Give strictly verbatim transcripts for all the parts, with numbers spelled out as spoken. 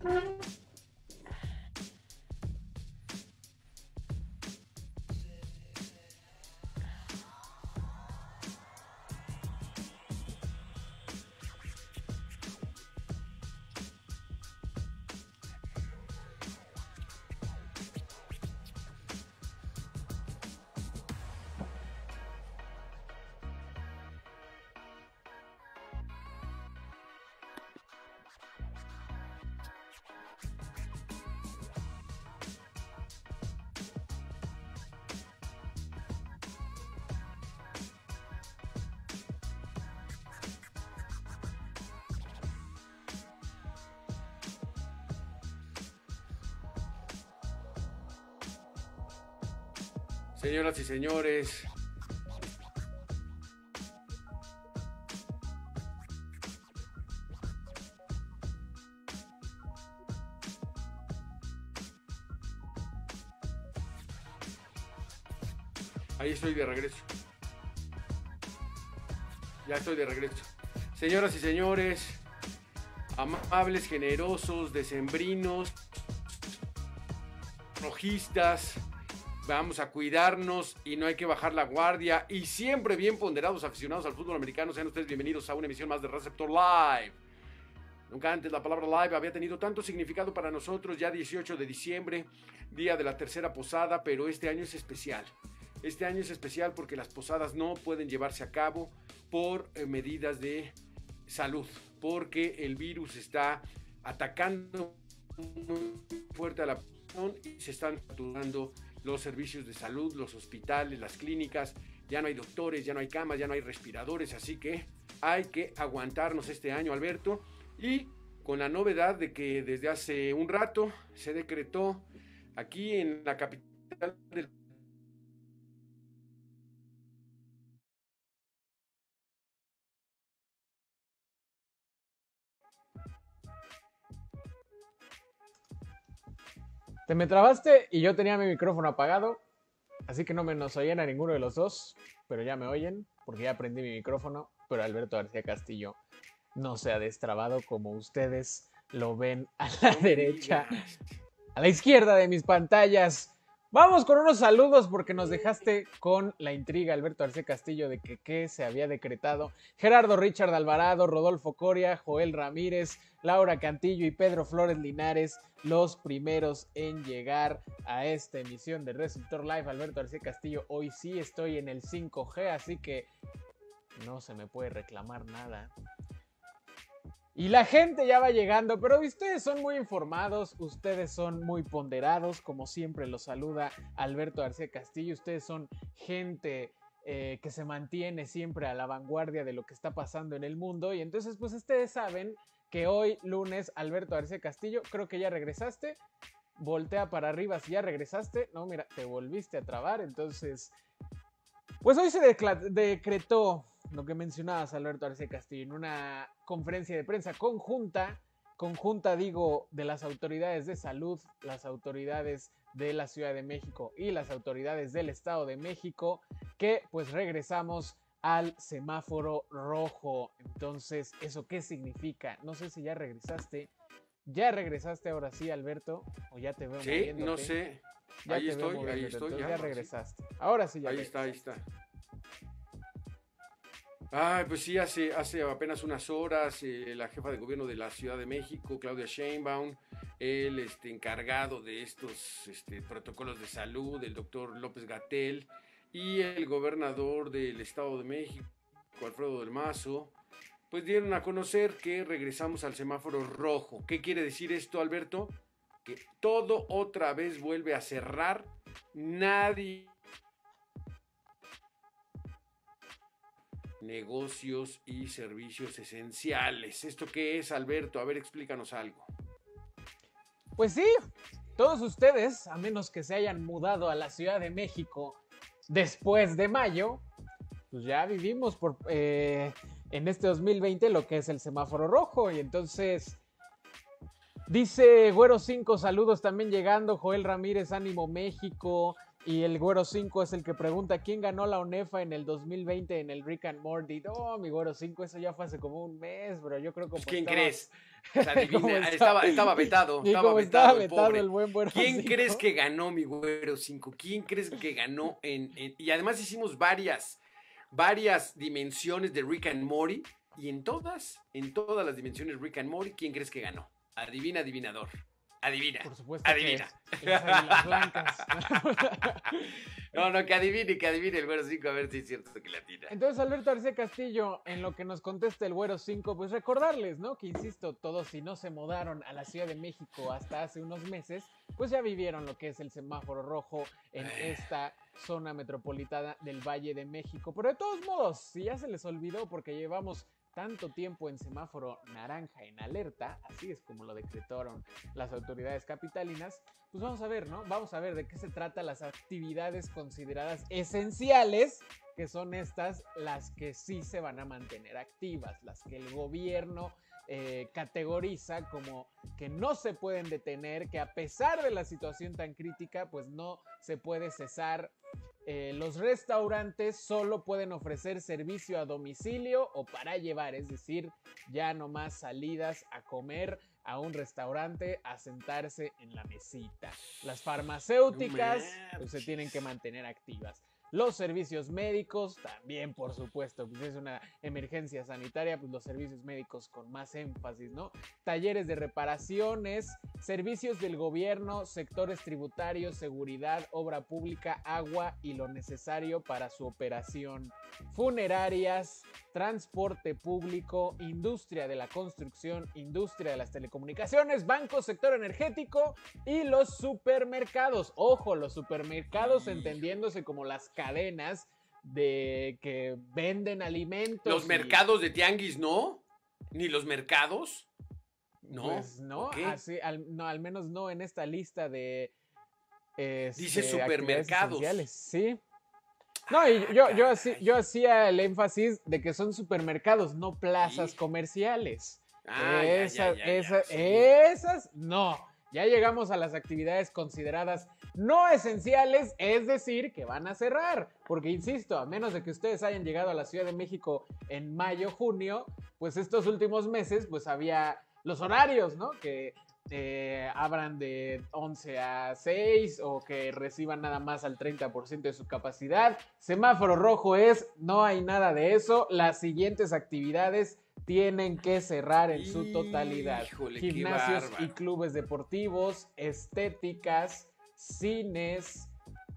Señoras y señores, ahí estoy de regreso. Ya estoy de regreso. Señoras y señores, amables, generosos, decembrinos, rojistas, vamos a cuidarnos y no hay que bajar la guardia. Y siempre bien ponderados aficionados al fútbol americano, sean ustedes bienvenidos a una emisión más de Receptor Live. Nunca antes la palabra live había tenido tanto significado para nosotros. Ya dieciocho de diciembre, día de la tercera posada, pero este año es especial. Este año es especial porque las posadas no pueden llevarse a cabo por eh, medidas de salud, porque el virus está atacando muy fuerte a la población y se están saturando los servicios de salud, los hospitales, las clínicas. Ya no hay doctores, ya no hay camas, ya no hay respiradores, así que hay que aguantarnos este año, Alberto. Y con la novedad de que desde hace un rato se decretó aquí en la capital del Te me trabaste y yo tenía mi micrófono apagado, así que no me nos oyen a ninguno de los dos, pero ya me oyen porque ya prendí mi micrófono, pero Alberto García Castillo no se ha destrabado como ustedes lo ven a la derecha, a la izquierda de mis pantallas. Vamos con unos saludos porque nos dejaste con la intriga, Alberto García Castillo, de que qué se había decretado. Gerardo Richard Alvarado, Rodolfo Coria, Joel Ramírez, Laura Cantillo y Pedro Flores Linares, los primeros en llegar a esta emisión de Receptor Live. Alberto García Castillo, hoy sí estoy en el cinco G, así que no se me puede reclamar nada. Y la gente ya va llegando, pero ustedes son muy informados, ustedes son muy ponderados, como siempre los saluda Alberto García Castillo. Ustedes son gente eh, que se mantiene siempre a la vanguardia de lo que está pasando en el mundo. Y entonces pues ustedes saben que hoy lunes Alberto García Castillo, creo que ya regresaste, voltea para arriba si ya regresaste. No, mira, te volviste a trabar, entonces pues hoy se decretó lo que mencionabas, Alberto García Castillo, en una conferencia de prensa conjunta, conjunta digo, de las autoridades de salud, las autoridades de la Ciudad de México y las autoridades del Estado de México, que pues regresamos al semáforo rojo. Entonces, ¿eso qué significa? No sé si ya regresaste. ¿Ya regresaste ahora sí, Alberto? ¿O ya te veo sí, moviéndote? No sé. Ya ahí te estoy, veo ahí estoy. Ya, ya regresaste. Sí. Ahora sí ya Ahí regresaste. está, ahí está. Ay, pues sí, hace, hace apenas unas horas eh, la jefa de gobierno de la Ciudad de México, Claudia Sheinbaum, el este, encargado de estos este, protocolos de salud, el doctor López-Gatell, y el gobernador del Estado de México, Alfredo del Mazo, pues dieron a conocer que regresamos al semáforo rojo. ¿Qué quiere decir esto, Alberto? Que todo otra vez vuelve a cerrar, nadie... negocios y servicios esenciales. ¿Esto qué es, Alberto? A ver, explícanos algo. Pues sí, todos ustedes, a menos que se hayan mudado a la Ciudad de México después de mayo, pues ya vivimos por, eh, en este dos mil veinte lo que es el semáforo rojo. Y entonces dice Güero cinco, saludos también llegando, Joel Ramírez, ánimo México. Y el Güero cinco es el que pregunta, ¿quién ganó la ONEFA en el dos mil veinte en el Rick and Morty? No, mi Güero cinco, eso ya fue hace como un mes, bro. Yo creo que Pues, ¿quién estaba... crees? O sea, adivina, está... estaba, estaba vetado, y estaba como vetado, estaba el vetado pobre. el buen Güero ¿Quién cinco? crees que ganó, mi Güero cinco? ¿Quién crees que ganó en, en... Y además hicimos varias, varias dimensiones de Rick and Morty, y en todas, en todas las dimensiones Rick and Morty, ¿quién crees que ganó? Adivina, adivinador. Adivina. Por supuesto adivina. Que las águilas blancas. No, no, que adivine, que adivine el Güero cinco, a ver si es cierto que la tira. Entonces, Alberto García Castillo, en lo que nos contesta el Güero cinco, pues recordarles, ¿no? Que insisto, todos si no se mudaron a la Ciudad de México hasta hace unos meses, pues ya vivieron lo que es el semáforo rojo en esta zona metropolitana del Valle de México. Pero de todos modos, si ya se les olvidó porque llevamos tanto tiempo en semáforo naranja en alerta, así es como lo decretaron las autoridades capitalinas, pues vamos a ver, ¿no? Vamos a ver de qué se trata las actividades consideradas esenciales, que son estas las que sí se van a mantener activas, las que el gobierno eh, categoriza como que no se pueden detener, que a pesar de la situación tan crítica, pues no se puede cesar. Eh, los restaurantes solo pueden ofrecer servicio a domicilio o para llevar, es decir, ya no más salidas a comer a un restaurante, a sentarse en la mesita. Las farmacéuticas No pues, se tienen que mantener activas. Los servicios médicos también, por supuesto, pues es una emergencia sanitaria, pues los servicios médicos con más énfasis, ¿no? Talleres de reparaciones, servicios del gobierno, sectores tributarios, seguridad, obra pública, agua y lo necesario para su operación. Funerarias, transporte público, industria de la construcción, industria de las telecomunicaciones, bancos, sector energético y los supermercados. Ojo, los supermercados entendiéndose como las cadenas de que venden alimentos. Los y... mercados de tianguis, ¿no? Ni los mercados. No. Pues no, así, al, no, al menos no en esta lista de. Este, Dice supermercados. Sí. No, y yo, yo, yo, yo hacía el énfasis de que son supermercados, no plazas sí. comerciales. Ah, esas, ya, ya, ya, esas, ya, sí. esas, no. Ya llegamos a las actividades consideradas no esenciales, es decir, que van a cerrar. Porque, insisto, a menos de que ustedes hayan llegado a la Ciudad de México en mayo, junio, pues estos últimos meses, pues había los horarios, ¿no? Que eh, abran de once a seis o que reciban nada más al treinta por ciento de su capacidad. Semáforo rojo es, no hay nada de eso. Las siguientes actividades tienen que cerrar en su totalidad. Híjole, gimnasios y clubes deportivos, estéticas, cines,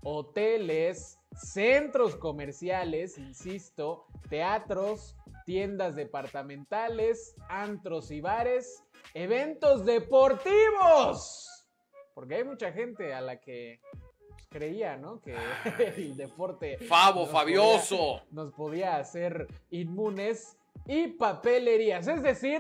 hoteles, centros comerciales, insisto, teatros, tiendas departamentales, antros y bares, eventos deportivos. Porque hay mucha gente a la que pues, creía, ¿no? Que el deporte Favo, nos Fabioso podía, nos podía hacer inmunes. Y papelerías, es decir,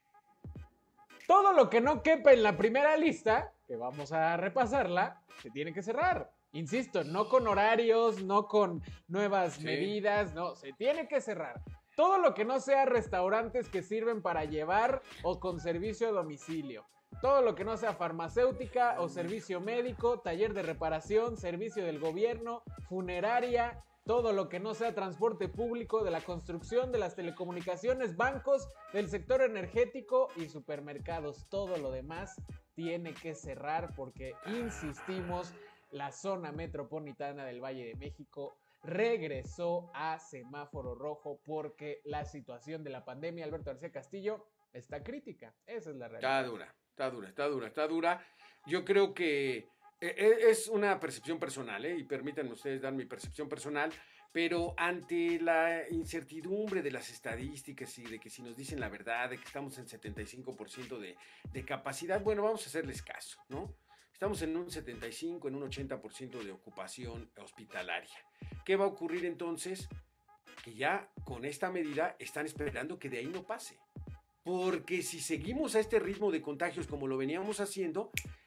todo lo que no quepa en la primera lista, que vamos a repasarla, se tiene que cerrar. Insisto, no con horarios, no con nuevas sí. medidas, no, se tiene que cerrar. Todo lo que no sea restaurantes que sirven para llevar o con servicio a domicilio. Todo lo que no sea farmacéutica o servicio médico, taller de reparación, servicio del gobierno, funeraria. Todo lo que no sea transporte público, de la construcción, de las telecomunicaciones, bancos, del sector energético y supermercados. Todo lo demás tiene que cerrar porque, insistimos, la zona metropolitana del Valle de México regresó a semáforo rojo porque la situación de la pandemia, Alberto García Castillo, está crítica. Esa es la realidad. Está dura, está dura, está dura, está dura. Yo creo que es una percepción personal, ¿eh? Y permítanme ustedes dar mi percepción personal, pero ante la incertidumbre de las estadísticas y de que si nos dicen la verdad, de que estamos en setenta y cinco por ciento de, de capacidad, bueno, vamos a hacerles caso, ¿no? Estamos en un setenta y cinco, en un ochenta por ciento de ocupación hospitalaria. ¿Qué va a ocurrir entonces? Que ya con esta medida están esperando que de ahí no pase. Porque si seguimos a este ritmo de contagios como lo veníamos haciendo,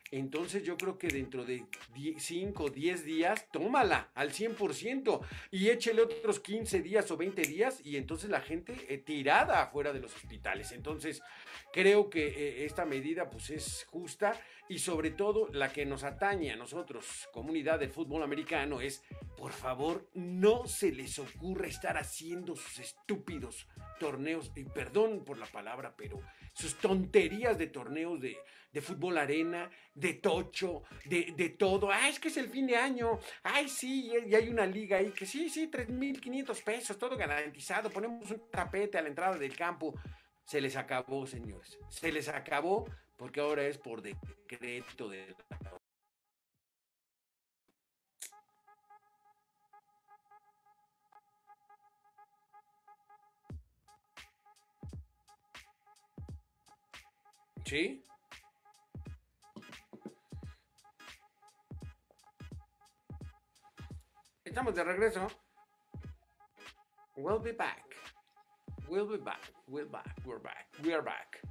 Entonces yo creo que dentro de cinco o diez días, tómala al cien por ciento y échele otros quince días o veinte días y entonces la gente eh, tirada afuera de los hospitales. Entonces creo que eh, esta medida pues es justa y sobre todo la que nos atañe a nosotros, comunidad del fútbol americano, es por favor no se les ocurra estar haciendo sus estúpidos torneos, y perdón por la palabra, pero sus tonterías de torneos de, de fútbol arena, de tocho, de, de todo. Ah, es que es el fin de año. Ay, sí, y hay una liga ahí que sí, sí, tres mil quinientos pesos, todo garantizado. Ponemos un tapete a la entrada del campo. Se les acabó, señores. Se les acabó porque ahora es por decreto de la... ¿Sí? Estamos de regreso. We'll be back. We'll be back. We'll back. We're back. We are back.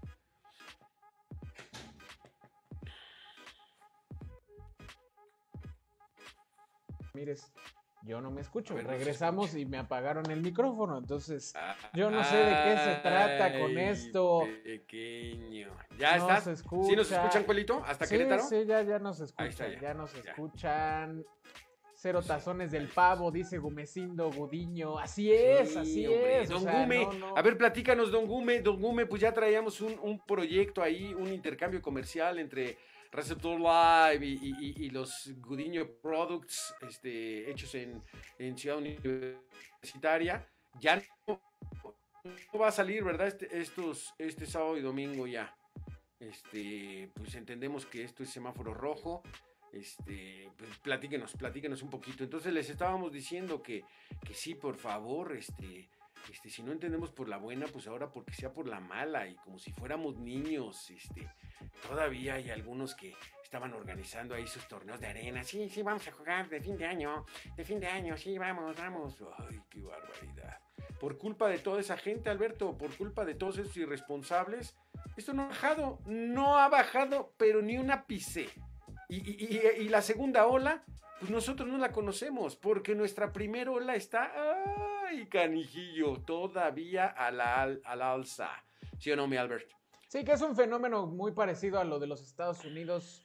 Mires, yo no me escucho. Ver, no Regresamos se y me apagaron el micrófono. Entonces, yo no sé de qué se trata con esto. Pequeño. ¿Ya no estás? Se escucha. ¿Sí nos escuchan, Cuelito? ¿Hasta sí, Querétaro? Sí, ya, ya nos escuchan. Está, ya. ya nos ya. escuchan. Cero tazones del pavo, dice Gumecindo Gudiño. Así es, sí, así hombre. es. Don o sea, Gume, no, no. a ver, platícanos, Don Gume. Don Gume, pues ya traíamos un, un proyecto ahí, un intercambio comercial entre Receptor Live y, y, y los Gudiño Products, este, hechos en, en Ciudad Universitaria. Ya no, no va a salir, ¿verdad? Este, estos, este sábado y domingo ya. Este, pues entendemos que esto es semáforo rojo. Este, pues platíquenos, platíquenos un poquito. Entonces les estábamos diciendo que, que sí, por favor, este, este, si no entendemos por la buena, pues ahora porque sea por la mala, y como si fuéramos niños, este, todavía hay algunos que estaban organizando ahí sus torneos de arena. Sí, sí, vamos a jugar de fin de año, de fin de año, sí, vamos, vamos. Ay, qué barbaridad. Por culpa de toda esa gente, Alberto, por culpa de todos esos irresponsables, esto no ha bajado, no ha bajado, pero ni un ápice. Y, y, y, y la segunda ola, pues nosotros no la conocemos, porque nuestra primera ola está, ay, canijillo, todavía a la, a la alza. ¿Sí o no, mi Albert? Sí, que es un fenómeno muy parecido a lo de los Estados Unidos,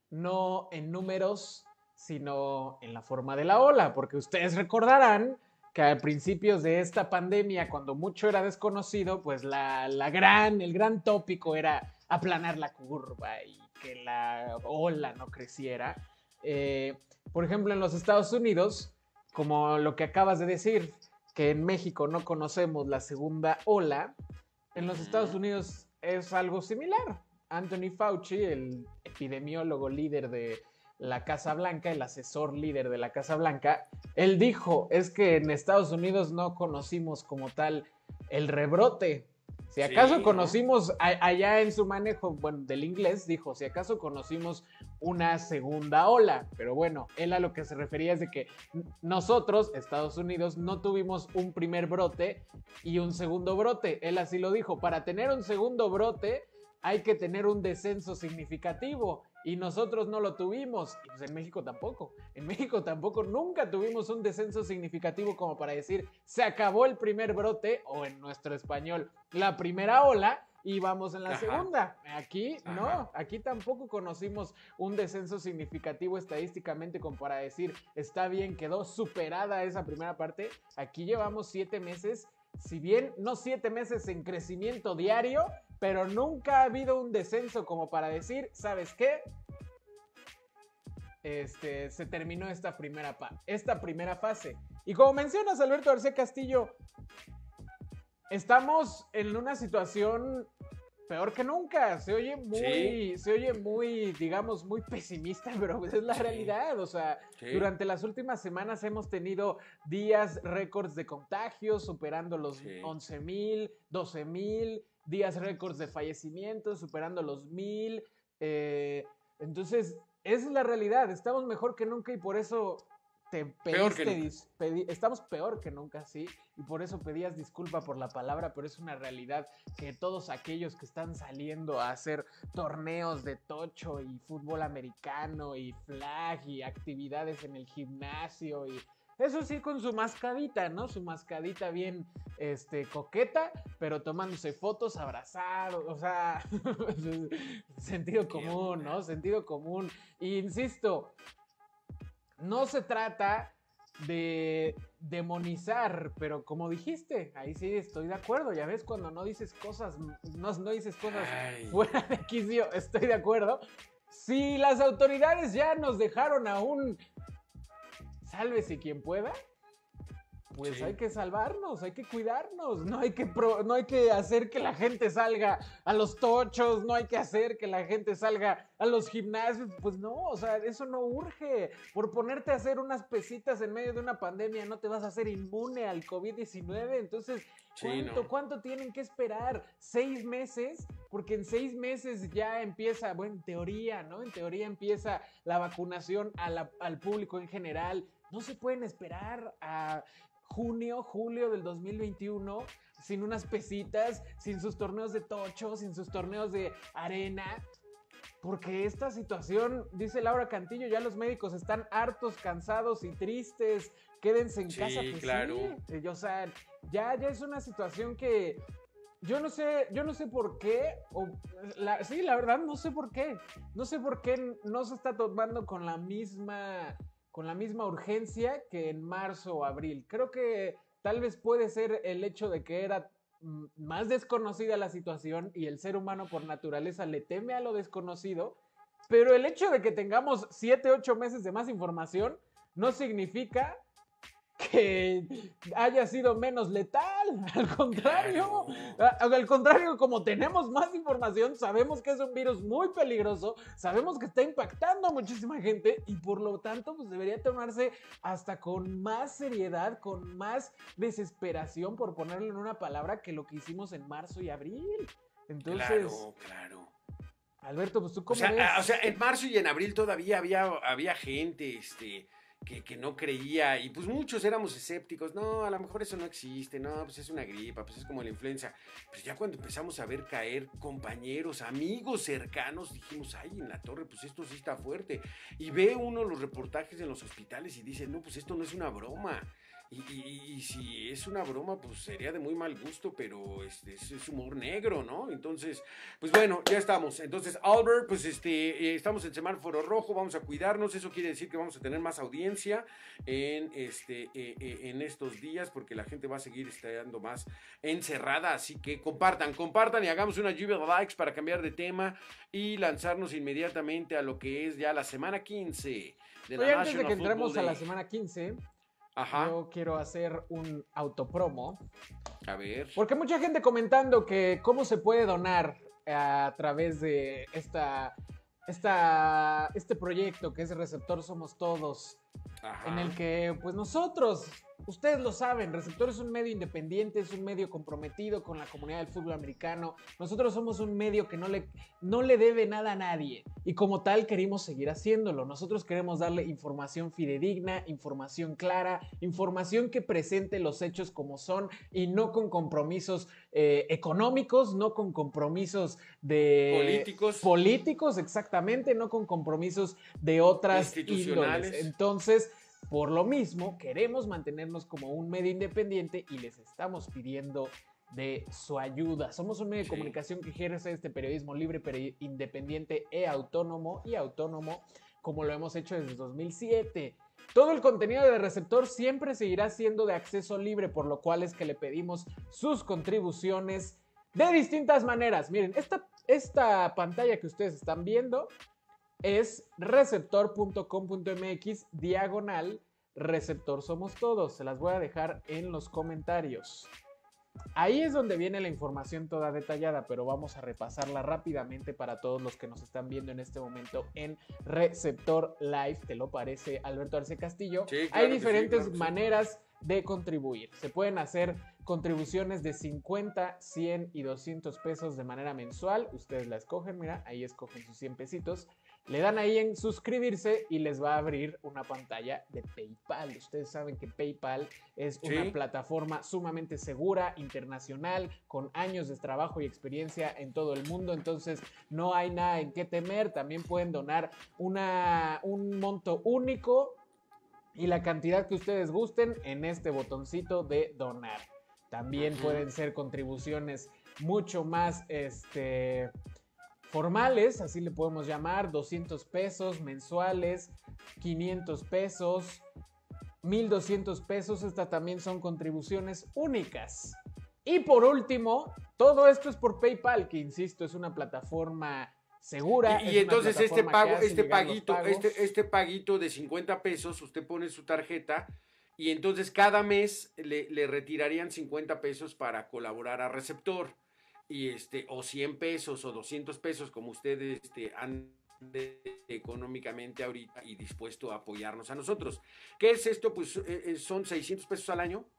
no en números, sino en la forma de la ola, porque ustedes recordarán que a principios de esta pandemia, cuando mucho era desconocido, pues la, la gran, el gran tópico era aplanar la curva y que la ola no creciera. Eh, por ejemplo, en los Estados Unidos, como lo que acabas de decir, que en México no conocemos la segunda ola, en los Estados Unidos es algo similar. Anthony Fauci, el epidemiólogo líder de la Casa Blanca, el asesor líder de la Casa Blanca, él dijo, es que en Estados Unidos no conocimos como tal el rebrote. Si acaso sí, conocimos, ¿no? a, allá en su manejo, bueno, del inglés, dijo, si acaso conocimos una segunda ola. Pero bueno, él a lo que se refería es de que nosotros, Estados Unidos, no tuvimos un primer brote y un segundo brote. Él así lo dijo, para tener un segundo brote hay que tener un descenso significativo. Y nosotros no lo tuvimos, y pues en México tampoco. En México tampoco nunca tuvimos un descenso significativo como para decir, se acabó el primer brote, o en nuestro español, la primera ola, y vamos en la Ajá. segunda. Aquí Ajá. no, aquí tampoco conocimos un descenso significativo estadísticamente como para decir, está bien, quedó superada esa primera parte. Aquí llevamos siete meses, si bien no siete meses en crecimiento diario, pero nunca ha habido un descenso como para decir, ¿sabes qué? Este, se terminó esta primera, pa- esta primera fase. Y como mencionas, Alberto García Castillo, estamos en una situación peor que nunca. Se oye muy, sí. se oye muy, digamos, muy pesimista, pero es la sí. realidad. O sea, sí. durante las últimas semanas hemos tenido días récords de contagios, superando los sí. once mil, doce mil, días récords de fallecimientos, superando los mil. Eh, entonces, esa es la realidad. Estamos mejor que nunca y por eso te Peor que pediste, nunca. dis- pedi- estamos peor que nunca, sí, y por eso pedías disculpa por la palabra, pero es una realidad que todos aquellos que están saliendo a hacer torneos de tocho y fútbol americano y flag y actividades en el gimnasio y eso sí con su mascadita, ¿no? Su mascadita bien este, coqueta, pero tomándose fotos abrazados, o sea, sentido común, ¿no? Sentido común. E insisto, no se trata de demonizar, pero como dijiste, ahí sí estoy de acuerdo. Ya ves, cuando no dices cosas, no, no dices cosas Ay. fuera de quicio, estoy de acuerdo. Si las autoridades ya nos dejaron a un sálvese quien pueda, pues Sí. hay que salvarnos, hay que cuidarnos, no hay que, pro, no hay que hacer que la gente salga a los tochos, no hay que hacer que la gente salga a los gimnasios, pues no, o sea, eso no urge. Por ponerte a hacer unas pesitas en medio de una pandemia no te vas a hacer inmune al COVID diecinueve, entonces, Sí, ¿cuánto, no. ¿cuánto tienen que esperar? ¿Seis meses? Porque en seis meses ya empieza, bueno, en teoría, ¿no? En teoría empieza la vacunación a la, al público en general. No se pueden esperar a junio, julio del dos mil veintiuno sin unas pesitas, sin sus torneos de tocho, sin sus torneos de arena. Porque esta situación, dice Laura Cantillo, ya los médicos están hartos, cansados y tristes. Quédense en Sí, casa. Pues claro. sí. O sea, ya, ya es una situación que yo no sé, yo no sé por qué. O, la, sí, la verdad, no sé por qué. No sé por qué no se está tomando con la misma, con la misma urgencia que en marzo o abril. Creo que tal vez puede ser el hecho de que era más desconocida la situación y el ser humano por naturaleza le teme a lo desconocido, pero el hecho de que tengamos siete, ocho meses de más información no significa que haya sido menos letal, al contrario, Claro. al contrario, como tenemos más información, sabemos que es un virus muy peligroso, sabemos que está impactando a muchísima gente y por lo tanto pues debería tomarse hasta con más seriedad, con más desesperación, por ponerlo en una palabra, que lo que hicimos en marzo y abril. Entonces, Claro, claro. Alberto, pues tú cómo O sea, ves. a- o sea, en marzo y en abril todavía había, había gente, este, que, que no creía, y pues muchos éramos escépticos. No, a lo mejor eso no existe, no, pues es una gripa, pues es como la influenza. Pero ya cuando empezamos a ver caer compañeros, amigos cercanos, dijimos, ay, en la torre, pues esto sí está fuerte. Y ve uno los reportajes en los hospitales y dice, no, pues esto no es una broma. Y, y, y si es una broma, pues sería de muy mal gusto, pero este, es, es humor negro, ¿no? Entonces, pues bueno, ya estamos. Entonces, Albert, pues este, eh, estamos en semáforo rojo, vamos a cuidarnos. Eso quiere decir que vamos a tener más audiencia en, este, eh, eh, en estos días, porque la gente va a seguir estando más encerrada. Así que compartan, compartan y hagamos una lluvia de likes para cambiar de tema y lanzarnos inmediatamente a lo que es ya la semana quince de la Oye, antes de National que entremos Football a la Day. semana quince, Ajá, yo quiero hacer un autopromo. a ver. Porque mucha gente comentando que cómo se puede donar a través de esta, esta, este proyecto que es Receptor Somos Todos, Ajá. en el que pues nosotros, ustedes lo saben, Receptor es un medio independiente, es un medio comprometido con la comunidad del fútbol americano. Nosotros somos un medio que no le, no le debe nada a nadie y como tal queremos seguir haciéndolo. Nosotros queremos darle información fidedigna, información clara, información que presente los hechos como son y no con compromisos eh, económicos, no con compromisos de Políticos. políticos, exactamente, no con compromisos de otras Institucionales. índoles. Entonces, por lo mismo, queremos mantenernos como un medio independiente y les estamos pidiendo de su ayuda. Somos un medio de Sí. comunicación que ejerce este periodismo libre, pero independiente e autónomo y autónomo, como lo hemos hecho desde dos mil siete. Todo el contenido de Receptor siempre seguirá siendo de acceso libre, por lo cual es que le pedimos sus contribuciones de distintas maneras. Miren, esta, esta pantalla que ustedes están viendo es receptor punto com punto m x diagonal Receptor Somos Todos. Se las voy a dejar en los comentarios. Ahí es donde viene la información toda detallada, pero vamos a repasarla rápidamente para todos los que nos están viendo en este momento en Receptor Live. ¿Te lo parece, Alberto Arce Castillo? Sí, claro Hay que sí, diferentes claro que sí. maneras de contribuir. Se pueden hacer contribuciones de cincuenta, cien y doscientos pesos de manera mensual. Ustedes la escogen, mira, ahí escogen sus cien pesitos. Le dan ahí en suscribirse y les va a abrir una pantalla de PayPal. Ustedes saben que PayPal es una ¿Sí? plataforma sumamente segura, internacional, con años de trabajo y experiencia en todo el mundo. Entonces no hay nada en qué temer. También pueden donar una, un monto único y la cantidad que ustedes gusten en este botoncito de donar. También Ujú. pueden ser contribuciones mucho más este, formales, así le podemos llamar, doscientos pesos mensuales, quinientos pesos, mil doscientos pesos. Estas también son contribuciones únicas. Y por último, todo esto es por PayPal, que insisto, es una plataforma segura. Y, y es una entonces este plataforma que pago, hace este llegar los paguito, pagos. este, este paguito de cincuenta pesos, usted pone su tarjeta y entonces cada mes le, le retirarían cincuenta pesos para colaborar a Receptor. Y este, o cien pesos o doscientos pesos, como ustedes este, ande económicamente ahorita y dispuesto a apoyarnos a nosotros. ¿Qué es esto? Pues eh, son seiscientos pesos al año,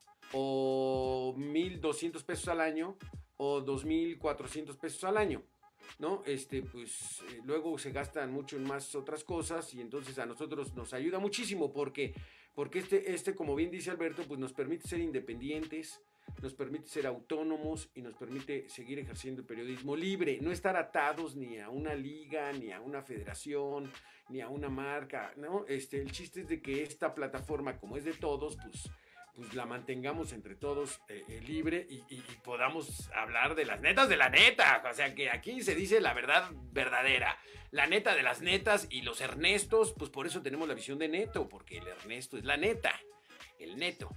o mil doscientos pesos al año, o dos mil cuatrocientos pesos al año. ¿No? Este, pues eh, luego se gastan mucho en más otras cosas y entonces a nosotros nos ayuda muchísimo porque, porque este, este, como bien dice Alberto, pues nos permite ser independientes, nos permite ser autónomos y nos permite seguir ejerciendo el periodismo libre, no estar atados ni a una liga, ni a una federación, ni a una marca, ¿no? Este, el chiste es de que esta plataforma, como es de todos, pues pues la mantengamos entre todos eh, eh, libre y, y, y podamos hablar de las netas de la neta. O sea, que aquí se dice la verdad verdadera. La neta de las netas y los Ernestos, pues por eso tenemos la visión de Neto, porque el Ernesto es la neta, el Neto.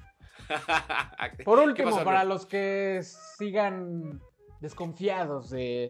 Por ¿Qué último, pasa, para Alberto? los que sigan desconfiados de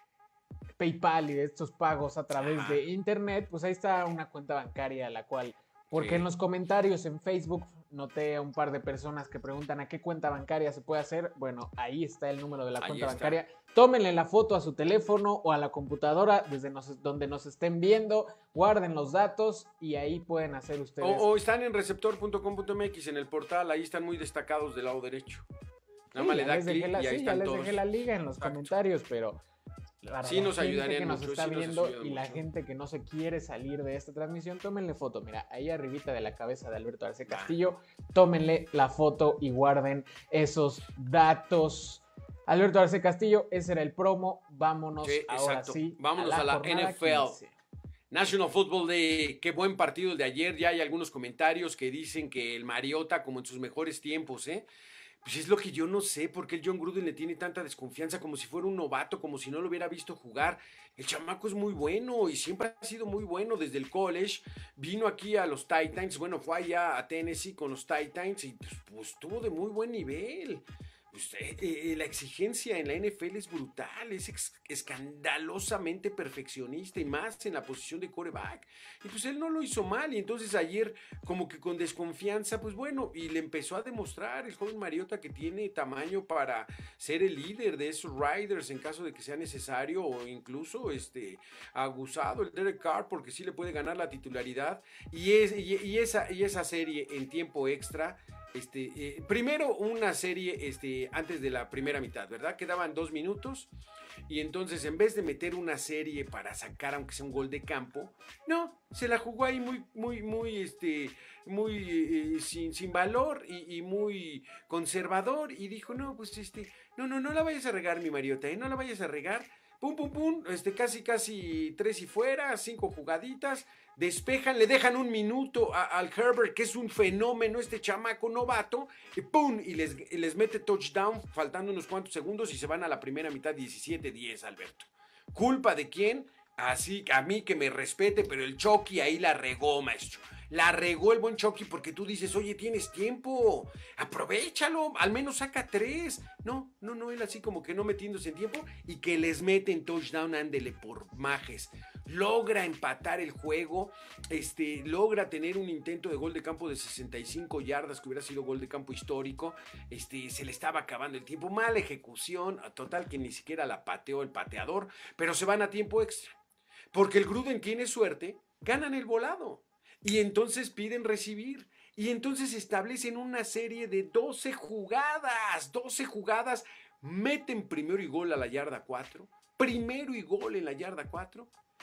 PayPal y de estos pagos a través Ajá, de internet, pues ahí está una cuenta bancaria a la cual, porque en sí, los comentarios en Facebook noté a un par de personas que preguntan a qué cuenta bancaria se puede hacer. Bueno, ahí está el número de la ahí cuenta está. bancaria. Tómenle la foto a su teléfono o a la computadora desde nos, donde nos estén viendo, guarden los datos y ahí pueden hacer O, ustedes. o están en receptor punto com punto m x en el portal, ahí están muy destacados del lado derecho. Nada Sí, más le ya da les dejé clic la, y ahí sí, ya están les dejé todos. la liga en los Exacto. comentarios, pero para Sí la nos gente ayudarían que nos mucho, está sí nos viendo ayudan y la mucho. gente que no se quiere salir de esta transmisión, tómenle foto. Mira, ahí arribita de la cabeza de Alberto Arce Va. Castillo, tómenle la foto y guarden esos datos. Alberto Arce Castillo, ese era el promo. Vámonos Sí, ahora exacto. sí Vámonos a la, a la jornada N F L. quince. National Football Day, qué buen partido el de ayer. Ya hay algunos comentarios que dicen que el Mariota, como en sus mejores tiempos, ¿eh? Pues es lo que yo no sé, por qué el John Gruden le tiene tanta desconfianza, como si fuera un novato, como si no lo hubiera visto jugar. El chamaco es muy bueno y siempre ha sido muy bueno desde el college. Vino aquí a los Titans, bueno, fue allá a Tennessee con los Titans y pues, pues estuvo de muy buen nivel. Pues, eh, eh, la exigencia en la N F L es brutal, es ex- escandalosamente perfeccionista y más en la posición de quarterback. Y pues él no lo hizo mal y entonces ayer como que con desconfianza, pues bueno, y le empezó a demostrar el joven Mariota que tiene tamaño para ser el líder de esos Riders en caso de que sea necesario o incluso este aguzado el Derek Carr porque sí le puede ganar la titularidad y, es, y, y esa, y esa serie en tiempo extra. Este, eh, primero una serie este, antes de la primera mitad, ¿verdad? Quedaban dos minutos y entonces en vez de meter una serie para sacar aunque sea un gol de campo, no, se la jugó ahí muy, muy, muy, este, muy eh, sin, sin valor y, y muy conservador y dijo, no, pues este, no, no, no la vayas a regar mi Mariota, ¿eh? No la vayas a regar. Pum, pum, pum, este, casi, casi tres y fuera, cinco jugaditas, despejan, le dejan un minuto a, al Herbert, que es un fenómeno, este chamaco novato, y pum, y les, y les mete touchdown, faltando unos cuantos segundos, y se van a la primera mitad diecisiete diez, Alberto. ¿Culpa de quién? Así, a mí que me respete, pero el Chucky ahí la regó, maestro. La regó el buen Chucky porque tú dices, oye, tienes tiempo, aprovéchalo, al menos saca tres. No, no, no, él así como que no metiéndose en tiempo y que les mete en touchdown, ándele por majes. Logra empatar el juego, este, logra tener un intento de gol de campo de sesenta y cinco yardas, que hubiera sido gol de campo histórico. Este, se le estaba acabando el tiempo, mala ejecución, total que ni siquiera la pateó el pateador, pero se van a tiempo extra. Porque el Gruden tiene suerte, ganan el volado. Y entonces piden recibir. Y entonces establecen una serie de doce jugadas. doce jugadas. Meten primero y gol a la yarda cuatro. Primero y gol en la yarda cuatro.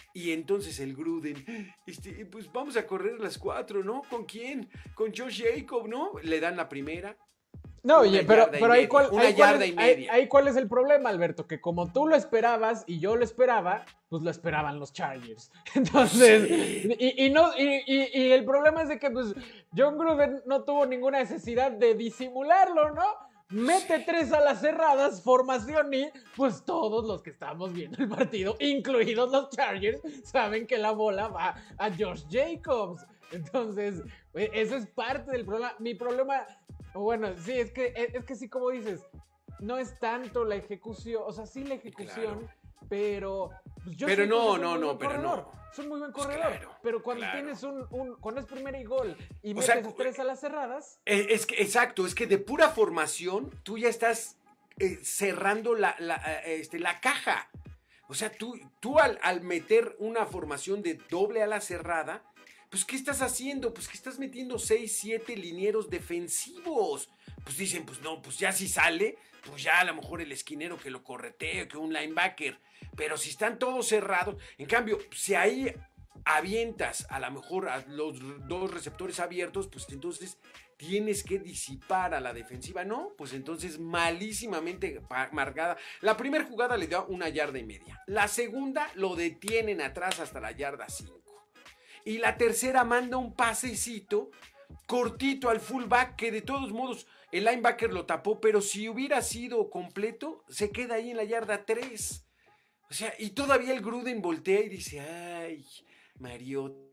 Y entonces el Gruden, este, pues vamos a correr las cuatro, ¿no? ¿Con quién? Con Josh Jacob, ¿no? Le dan la primera. No, oye, pero, pero ahí, cuál, una ahí, yarda cuál es, y media. Ahí, ahí cuál es el problema, Alberto, que como tú lo esperabas y yo lo esperaba, pues lo esperaban los Chargers. Entonces, sí. y, y, no, y, y, y el problema es de que pues John Gruden no tuvo ninguna necesidad de disimularlo, ¿no? Mete sí. tres a las cerradas, formación y pues todos los que estamos viendo el partido, incluidos los Chargers, saben que la bola va a Josh Jacobs. Entonces, eso es parte del problema. Mi problema, bueno, sí, es que, es que sí, como dices, no es tanto la ejecución, o sea, sí la ejecución, claro. pero... Pues yo pero no, no, no, pero corredor. no. Es un muy buen corredor, claro, pero cuando claro. tienes un, un, cuando es primera y gol y o metes sea, tres a las cerradas... Es que, exacto, es que de pura formación tú ya estás eh, cerrando la, la, este, la caja. O sea, tú, tú al, al meter una formación de doble a la cerrada, pues ¿qué estás haciendo? Pues que estás metiendo seis, siete linieros defensivos. Pues dicen, pues no, pues ya si sale, pues ya a lo mejor el esquinero que lo corretee, que un linebacker. Pero si están todos cerrados, en cambio, si ahí avientas a lo mejor a los dos receptores abiertos, pues entonces tienes que disipar a la defensiva. No, pues entonces malísimamente marcada. La primera jugada le da una yarda y media. La segunda lo detienen atrás hasta la yarda cinco. Y la tercera manda un pasecito cortito al fullback que de todos modos el linebacker lo tapó, pero si hubiera sido completo, se queda ahí en la yarda tres. O sea, y todavía el Gruden voltea y dice, ay, Mariota.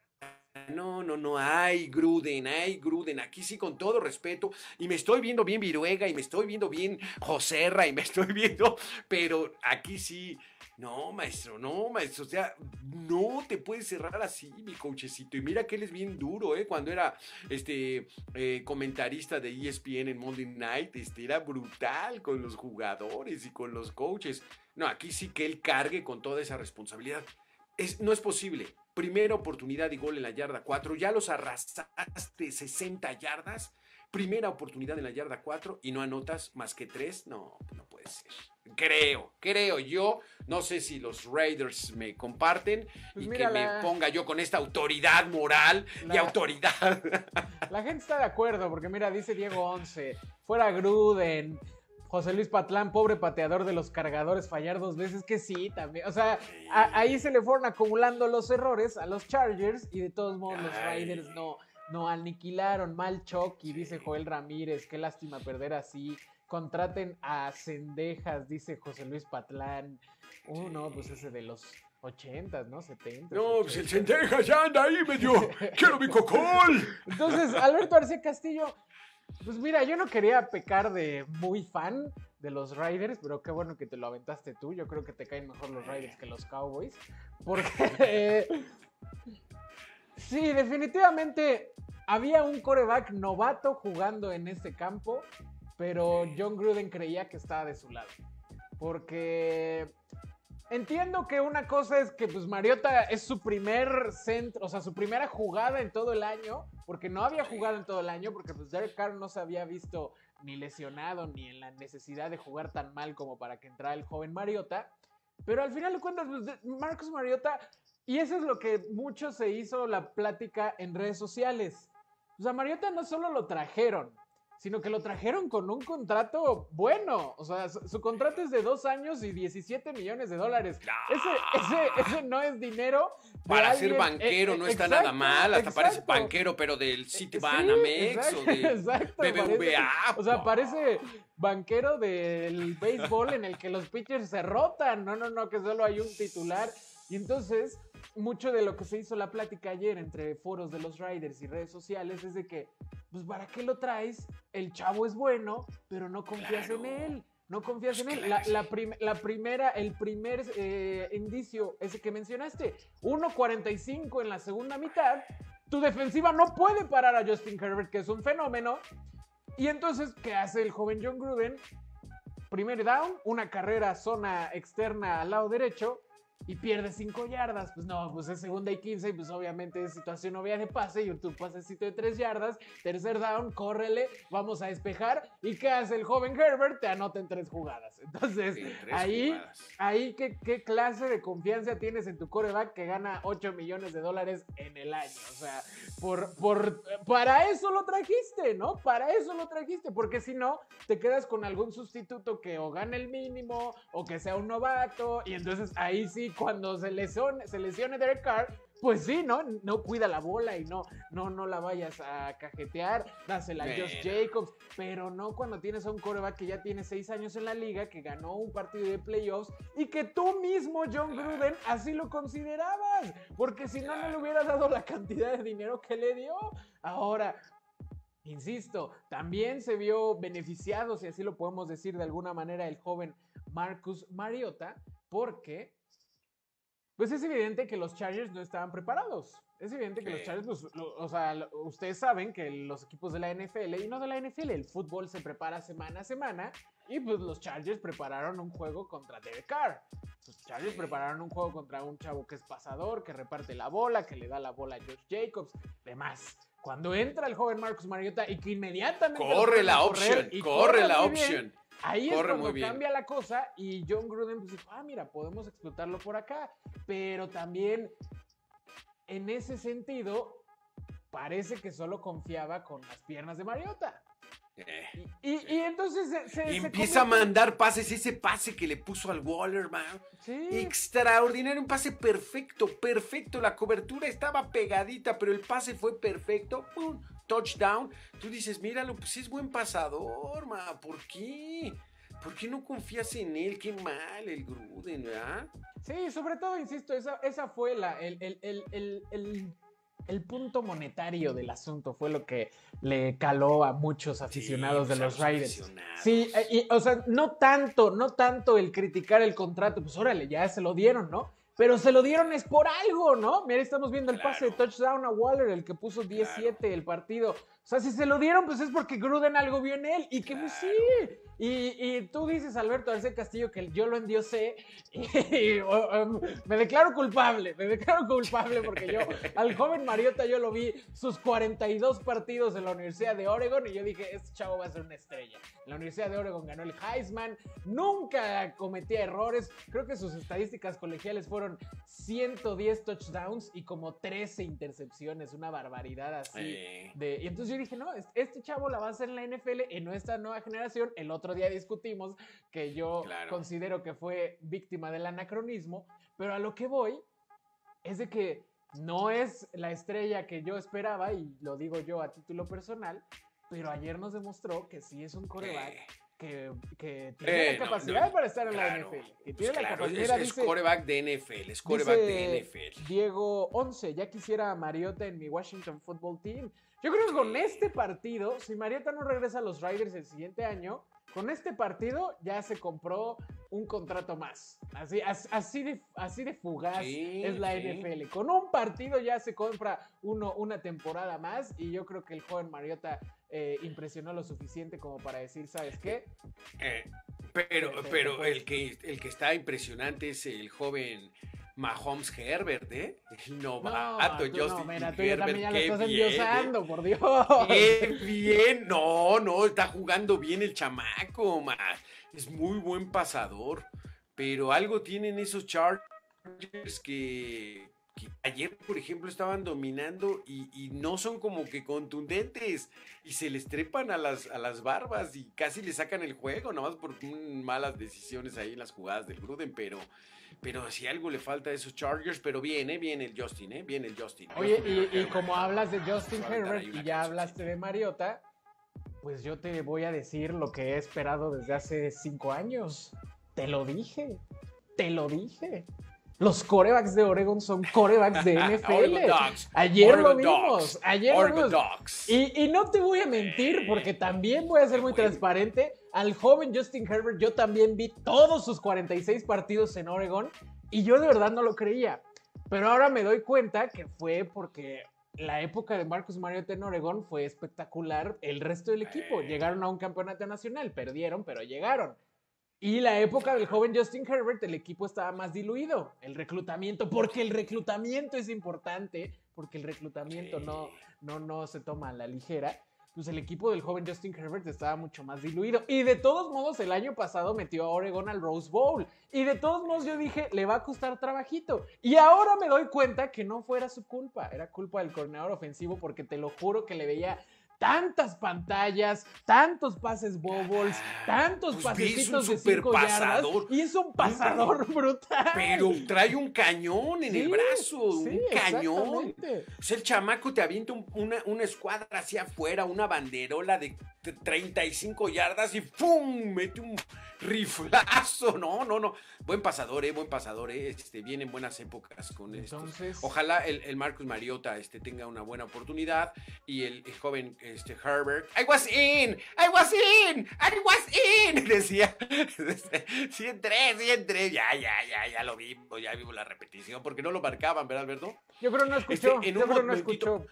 No, no, no, ay, Gruden, ay, Gruden, aquí sí con todo respeto, y me estoy viendo bien Viruega, y me estoy viendo bien Joserra, y me estoy viendo, pero aquí sí, no, maestro, no, maestro, o sea, no te puedes cerrar así, mi coachecito, y mira que él es bien duro, ¿eh? Cuando era, este, eh, comentarista de E S P N en Monday Night, este, era brutal con los jugadores y con los coaches, no, aquí sí que él cargue con toda esa responsabilidad, es, no es posible. Primera oportunidad y gol en la yarda cuatro. Ya los arrastraste sesenta yardas. Primera oportunidad en la yarda cuatro y no anotas más que tres. No, no puede ser. Creo, creo yo. No sé si los Raiders me comparten pues y mira, que la... me ponga yo con esta autoridad moral la... y autoridad. La gente está de acuerdo porque mira, dice Diego once. Fuera Gruden. José Luis Patlán, pobre pateador de los Cargadores, fallar dos veces, que sí, también. O sea, a, ahí se le fueron acumulando los errores a los Chargers y de todos modos los Raiders no, no aniquilaron. Mal Chucky, dice Joel Ramírez, qué lástima perder así. Contraten a Cendejas, dice José Luis Patlán. Uh, no, pues ese de los ochentas, ¿no? setentas. No, ochentas. Pues el Cendejas ya anda ahí medio. ¡Quiero mi cocol! Entonces, Alberto García Castillo. Pues mira, yo no quería pecar de muy fan de los Raiders, pero qué bueno que te lo aventaste tú. Yo creo que te caen mejor los Raiders que los Cowboys. Porque eh, sí, definitivamente había un quarterback novato jugando en ese campo, pero John Gruden creía que estaba de su lado. Porque entiendo que una cosa es que pues Mariota es su primer centro, o sea, su primera jugada en todo el año, porque no había jugado en todo el año, porque pues Derek Carr no se había visto ni lesionado, ni en la necesidad de jugar tan mal como para que entrara el joven Mariota, pero al final de cuentas, pues, Marcus Mariota, y eso es lo que mucho se hizo la plática en redes sociales, o sea, Mariota no solo lo trajeron, sino que lo trajeron con un contrato bueno. O sea, su, su contrato es de dos años y diecisiete millones de dólares. No. Ese, ese, ese no es dinero. Para alguien, ser banquero eh, no exacto, está nada mal. Hasta exacto. Parece banquero, pero del Citibanamex sí, o de exacto, B B V A. Parece, o sea, parece banquero del béisbol en el que los pitchers se rotan. No, no, no, que solo hay un titular. Y entonces, mucho de lo que se hizo la plática ayer entre foros de los Raiders y redes sociales es de que, pues, ¿para qué lo traes? El chavo es bueno, pero no confías claro. en él. No confías pues en él. La, la, prim la primera, el primer eh, indicio, ese que mencionaste, uno cuarenta y cinco en la segunda mitad, tu defensiva no puede parar a Justin Herbert, que es un fenómeno. Y entonces, ¿qué hace el joven John Gruden? Primer down, una carrera zona externa al lado derecho, y pierde cinco yardas. Pues no, pues es segunda y quince y pues obviamente es situación obvia de pase y tu pasecito de tres yardas, tercer down, córrele, vamos a despejar. ¿Y qué hace el joven Herbert? Te anota en tres jugadas. Entonces, Sí, tres ahí, jugadas. ahí ¿qué, qué clase de confianza tienes en tu quarterback que gana ocho millones de dólares en el año. O sea, por, por, para eso lo trajiste, ¿no? Para eso lo trajiste, porque si no, te quedas con algún sustituto que o gane el mínimo o que sea un novato, y entonces ahí sí, cuando se lesione, se lesione Derek Carr, pues sí, ¿no? No cuida la bola y no, no, no la vayas a cajetear, dásela a Josh Jacobs, pero no cuando tienes a un quarterback que ya tiene seis años en la liga, que ganó un partido de playoffs y que tú mismo, John Gruden, así lo considerabas, porque si no, no le hubieras dado la cantidad de dinero que le dio. Ahora, insisto, también se vio beneficiado, si así lo podemos decir de alguna manera, el joven Marcus Mariota, porque pues es evidente que los Chargers no estaban preparados. Es evidente que sí. los Chargers, pues, lo, o sea, lo, ustedes saben que los equipos de la N F L, y no de la N F L, el fútbol se prepara semana a semana, y pues los Chargers prepararon un juego contra Derek Carr. Los Chargers prepararon un juego contra un chavo que es pasador, que reparte la bola, que le da la bola a Josh Jacobs, demás. Cuando entra el joven Marcus Mariota y que inmediatamente corre la opción, corre la opción. Ahí Corre es cuando cambia la cosa y John Gruden pues dijo, ah, mira, podemos explotarlo por acá. Pero también, en ese sentido, parece que solo confiaba con las piernas de Mariota. Eh, y, y, y entonces se, se empieza se a mandar pases, ese pase que le puso al Waller, man. Sí. Extraordinario, un pase perfecto, perfecto. La cobertura estaba pegadita, pero el pase fue perfecto. ¡Pum! Touchdown. Tú dices, míralo, pues es buen pasador, ma. ¿Por qué? ¿Por qué no confías en él? Qué mal el Gruden, ¿verdad? Sí, sobre todo, insisto, esa, esa fue la, el, el, el, el, el, el punto monetario del asunto. Fue lo que le caló a muchos aficionados sí, de los Raiders. Sí, y, o sea, no tanto, no tanto el criticar el contrato, pues órale, ya se lo dieron, ¿no? Pero se lo dieron es por algo, ¿no? Mira, estamos viendo el claro. pase de touchdown a Waller, el que puso diez siete claro. el partido. O sea, si se lo dieron, pues es porque Gruden algo vio en él. Y que claro. pues sí. Y, y tú dices, Alberto Arce Castillo, que yo lo endiosé. Y, y um, me declaro culpable, me declaro culpable porque yo, al joven Mariota, yo lo vi sus cuarenta y dos partidos en la Universidad de Oregon y yo dije, este chavo va a ser una estrella. En la Universidad de Oregon ganó el Heisman, nunca cometía errores. Creo que sus estadísticas colegiales fueron ciento diez touchdowns y como trece intercepciones, una barbaridad así. Eh. De, y entonces yo dije, no, este chavo la va a hacer en la N F L, en nuestra nueva generación. El otro día discutimos que yo claro. considero que fue víctima del anacronismo, pero a lo que voy es de que no es la estrella que yo esperaba, y lo digo yo a título personal, pero ayer nos demostró que sí es un quarterback eh. Que, que tiene eh, la capacidad no, no, para estar en claro, la N F L. Que tiene pues la claro, capacidad, es, dice, es quarterback de N F L, es quarterback de N F L. Diego once, ya quisiera a Mariota en mi Washington Football Team. Yo creo que con este partido, si Mariota no regresa a los Raiders el siguiente año, con este partido ya se compró un contrato más. Así, así, de, así de fugaz sí, es la sí. N F L. Con un partido ya se compra uno, una temporada más, y yo creo que el joven Mariota eh, impresionó lo suficiente como para decir, ¿sabes qué? Eh, pero te, te, pero te el, que, el que está impresionante es el joven Mahomes Herbert, ¿eh? El novato, no, Justin no, mira, tú Herbert. Ya también ya lo estás bien, endiosando, eh. por Dios. Qué bien, no, no, está jugando bien el chamaco, man. Es muy buen pasador, pero algo tienen esos Chargers que, que ayer, por ejemplo, estaban dominando y, y no son como que contundentes y se les trepan a las, a las barbas y casi le sacan el juego, nomás por malas decisiones ahí en las jugadas del Gruden, pero... Pero si algo le falta a esos Chargers, pero bien, ¿eh? Bien el Justin, ¿eh? Bien el Justin. Oye, y, y como hablas de Justin Herbert y ya hablaste de Mariota, pues yo te voy a decir lo que he esperado desde hace cinco años. Te lo dije, te lo dije. Los quarterbacks de Oregon son quarterbacks de N F L. Ayer Oregon lo vimos. Dogs. Ayer Oregon lo vimos. Dogs. Y, y no te voy a mentir, porque también voy a ser muy transparente. Al joven Justin Herbert yo también vi todos sus cuarenta y seis partidos en Oregon y yo de verdad no lo creía. Pero ahora me doy cuenta que fue porque la época de Marcus Mariota en Oregon fue espectacular. El resto del equipo llegaron a un campeonato nacional, perdieron, pero llegaron. Y la época del joven Justin Herbert, el equipo estaba más diluido. El reclutamiento, porque el reclutamiento es importante, porque el reclutamiento Sí. no, no, no se toma a la ligera. Pues el equipo del joven Justin Herbert estaba mucho más diluido. Y de todos modos, el año pasado metió a Oregon al Rose Bowl. Y de todos modos yo dije, le va a costar trabajito. Y ahora me doy cuenta que no fuera su culpa. Era culpa del coordinador ofensivo, porque te lo juro que le veía tantas pantallas, tantos pases bobbles, tantos pues pasecitos ves un de cinco yardas. superpasador. Y es un pasador brutal. Pero trae un cañón en Sí, el brazo, sí, un cañón. exactamente. O sea, el chamaco te avienta un- una, una escuadra hacia afuera, una banderola de t- treinta y cinco yardas y ¡pum! Mete un riflazo. No, no, no. Buen pasador, eh, buen pasador, eh. Este, vienen buenas épocas con esto. Entonces, Ojalá el, el Marcus Mariota este, tenga una buena oportunidad y el, el joven este, Herbert. I was in, I was in, I was in. Decía, sí entré, sí entré. Ya, ya, ya, ya lo vimos, ya vimos la repetición, porque no lo marcaban, ¿verdad, Alberto? yo creo no escuchó, Este, en yo un creo no momentito- escuchó,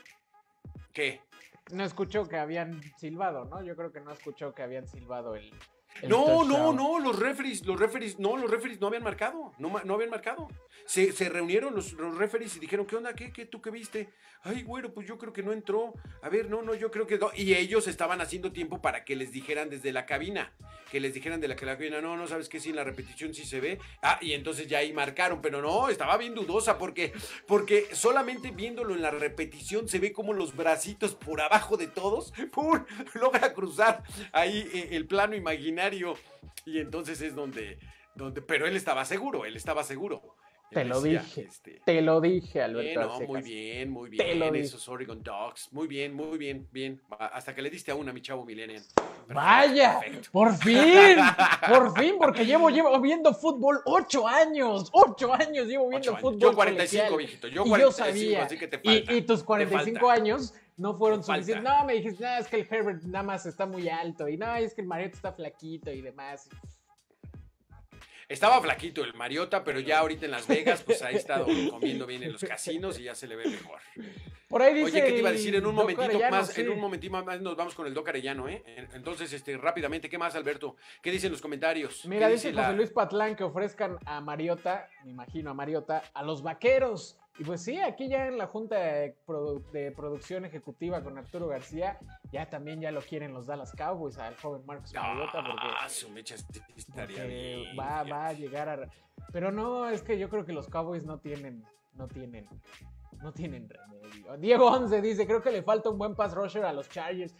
¿Qué? no escuchó que habían silbado, ¿no? Yo creo que no escuchó que habían silbado el, el No, no, touchdown. no, los referees, los referees, no, los referees no habían marcado, no, ma- no habían marcado. Se, se reunieron los, los referees y dijeron, ¿qué onda? ¿Qué, qué, tú qué viste? Ay, bueno, pues yo creo que no entró. A ver, no, no, yo creo que no. Y ellos estaban haciendo tiempo para que les dijeran desde la cabina, que les dijeran de la, que la cabina, no, no, ¿sabes qué? Sí, en la repetición sí se ve. Ah, y entonces ya ahí marcaron, pero no, estaba bien dudosa porque, porque solamente viéndolo en la repetición se ve como los bracitos por abajo de todos, ¡pum! Logra cruzar ahí eh, el plano imaginario. Y entonces es donde, donde, pero él estaba seguro, él estaba seguro. Te Él lo decía, dije, este, te lo dije, bien, Alberto no, Arce muy Castillo. bien, muy Te lo bien, dije. esos Oregon Ducks, muy bien, muy bien, bien, hasta que le diste a una, mi chavo millennial. Perfecto, Vaya, perfecto. por fin, por fin, porque llevo, llevo viendo fútbol ocho años, ocho años llevo viendo Ocho años. fútbol Yo cuarenta y cinco, colegial. viejito, yo Y cuarenta y cinco, sabía, así que te y, falta. y tus te cuarenta y cinco falta. años no fueron Te falta. suficientes. No, me dijiste, no, es que el Herbert nada más está muy alto, y no, es que el Mariota está flaquito y demás. Estaba flaquito el Mariota, pero ya ahorita en Las Vegas, pues ha estado comiendo bien en los casinos y ya se le ve mejor. Por ahí dice Oye, ¿qué te iba a el decir? En un Doc momentito Arellano, más, sí. en un momentito más nos vamos con el Doc Arellano, ¿eh? Entonces, este, rápidamente, ¿qué más, Alberto? ¿Qué dicen los comentarios? Mira, ¿Qué dice la- José Luis Patlán que ofrezcan a Mariota, me imagino a Mariota, a los vaqueros. Y pues sí, aquí ya en la junta de, produ- de producción ejecutiva con Arturo García, ya también ya lo quieren los Dallas Cowboys al joven Marcus Mariota, porque, Ah, su mecha estaría porque bien. va, fíjate. va a llegar a... Pero no, es que yo creo que los Cowboys no tienen, no tienen, no tienen remedio. Diego Once dice, creo que le falta un buen pass rusher a los Chargers.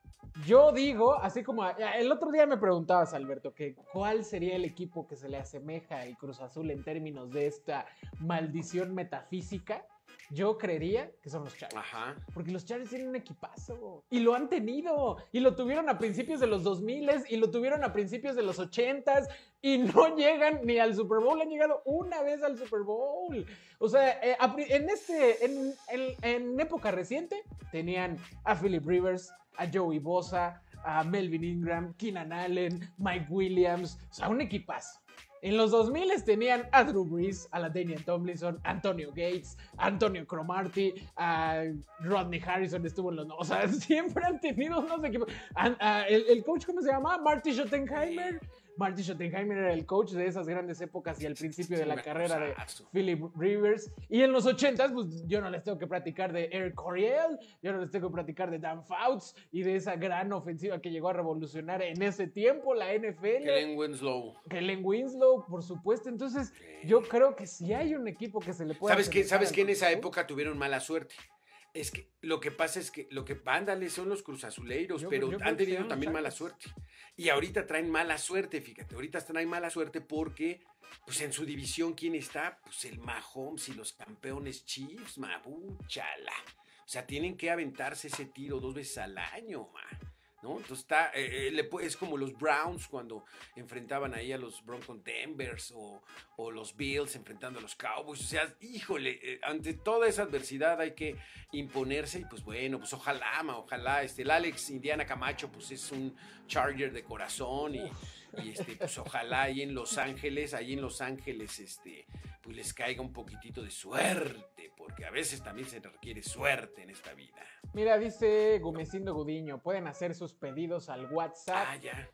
Yo digo, así como el otro día me preguntabas, Alberto, que cuál sería el equipo que se le asemeja al Cruz Azul en términos de esta maldición metafísica. Yo creería que son los Chargers. Ajá. Porque los Chargers tienen un equipazo. Y lo han tenido. Y lo tuvieron a principios de los dos mil y lo tuvieron a principios de los ochentas. Y no llegan ni al Super Bowl. Han llegado una vez al Super Bowl. O sea, eh, a pri- en, este, en, en, en época reciente tenían a Philip Rivers, a Joey Bosa, a Melvin Ingram, Keenan Allen, Mike Williams. O sea, un equipazo. En los dos mil tenían a Drew Brees, a la Daniel Tomlinson, Antonio Gates, a Antonio Cromartie, a Rodney Harrison estuvo en los... O sea, siempre han tenido unos equipos. A- a- el, el coach, ¿cómo se llama? Marty Schottenheimer. Marty Schottenheimer era el coach de esas grandes épocas y al principio de la Un carrera de acusazo. Philip Rivers. Y en los ochentas, pues yo no les tengo que platicar de Eric Coryell, yo no les tengo que platicar de Dan Fouts y de esa gran ofensiva que llegó a revolucionar en ese tiempo la N F L. Kellen Winslow. Kellen Winslow, por supuesto. Entonces, yo creo que si hay un equipo que se le puede... ¿Sabes qué? asemejar ¿Sabes al qué? En Cruz esa Azul, época tuvieron mala suerte. Es que lo que pasa es que lo que vándales son los cruzazuleiros, Yo- pero yo creo han que tenido sean los también mala Chargers. suerte. Y ahorita traen mala suerte, fíjate. Ahorita traen mala suerte porque, pues en su división, ¿quién está? Pues el Mahomes y los campeones Chiefs, mabuchala. O sea, tienen que aventarse ese tiro dos veces al año, ma. ¿No? Entonces está, eh, eh, le pu- es como los Browns cuando enfrentaban ahí a los Broncos Denvers o, o los Bills enfrentando a los Cowboys. O sea, híjole, eh, ante toda esa adversidad hay que imponerse y pues bueno, pues ojalá, ma, ojalá, este, el Alex Indiana Camacho pues es un Charger de corazón y, y este, pues ojalá ahí en Los Ángeles, ahí en Los Ángeles, este, pues les caiga un poquitito de suerte, porque a veces también se requiere suerte en esta vida. Mira, dice Gumecindo Gudiño, pueden hacer sus pedidos al WhatsApp Ah, ya.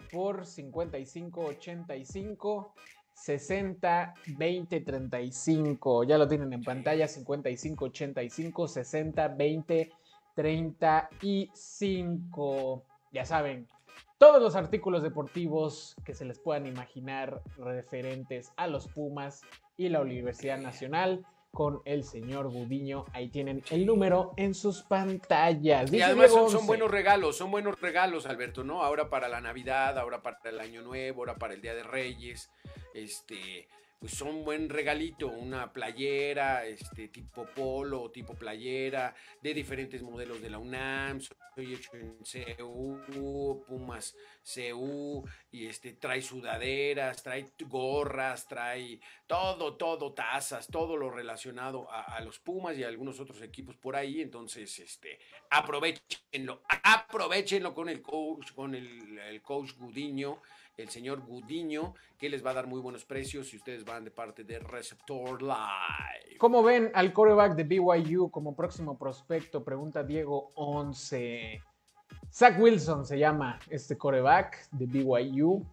por cincuenta y cinco ochenta y cinco, sesenta veinte treinta y cinco. Ya lo tienen en pantalla, cincuenta y cinco ochenta y cinco, sesenta veinte treinta y cinco. Ya saben, todos los artículos deportivos que se les puedan imaginar referentes a los Pumas y la Universidad Nacional con el señor Gudiño. Ahí tienen el número en sus pantallas. Y además son, son buenos regalos, son buenos regalos, Alberto, ¿no? Ahora para la Navidad, ahora para el Año Nuevo, ahora para el Día de Reyes, este... pues son buen regalito, una playera, este, tipo polo, tipo playera, de diferentes modelos de la UNAM, soy hecho en C U, Pumas C U, y este, trae sudaderas, trae gorras, trae todo, todo, tazas, todo lo relacionado a, a los Pumas y a algunos otros equipos por ahí, entonces, este, aprovechenlo, aprovechenlo con el coach, con el, el coach Gudiño, el señor Gudiño, que les va a dar muy buenos precios si ustedes van de parte de Receptor Live. ¿Cómo ven al quarterback de B Y U como próximo prospecto? Pregunta Diego once. Zach Wilson se llama este quarterback de B Y U.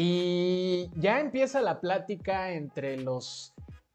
Y ya empieza la plática entre los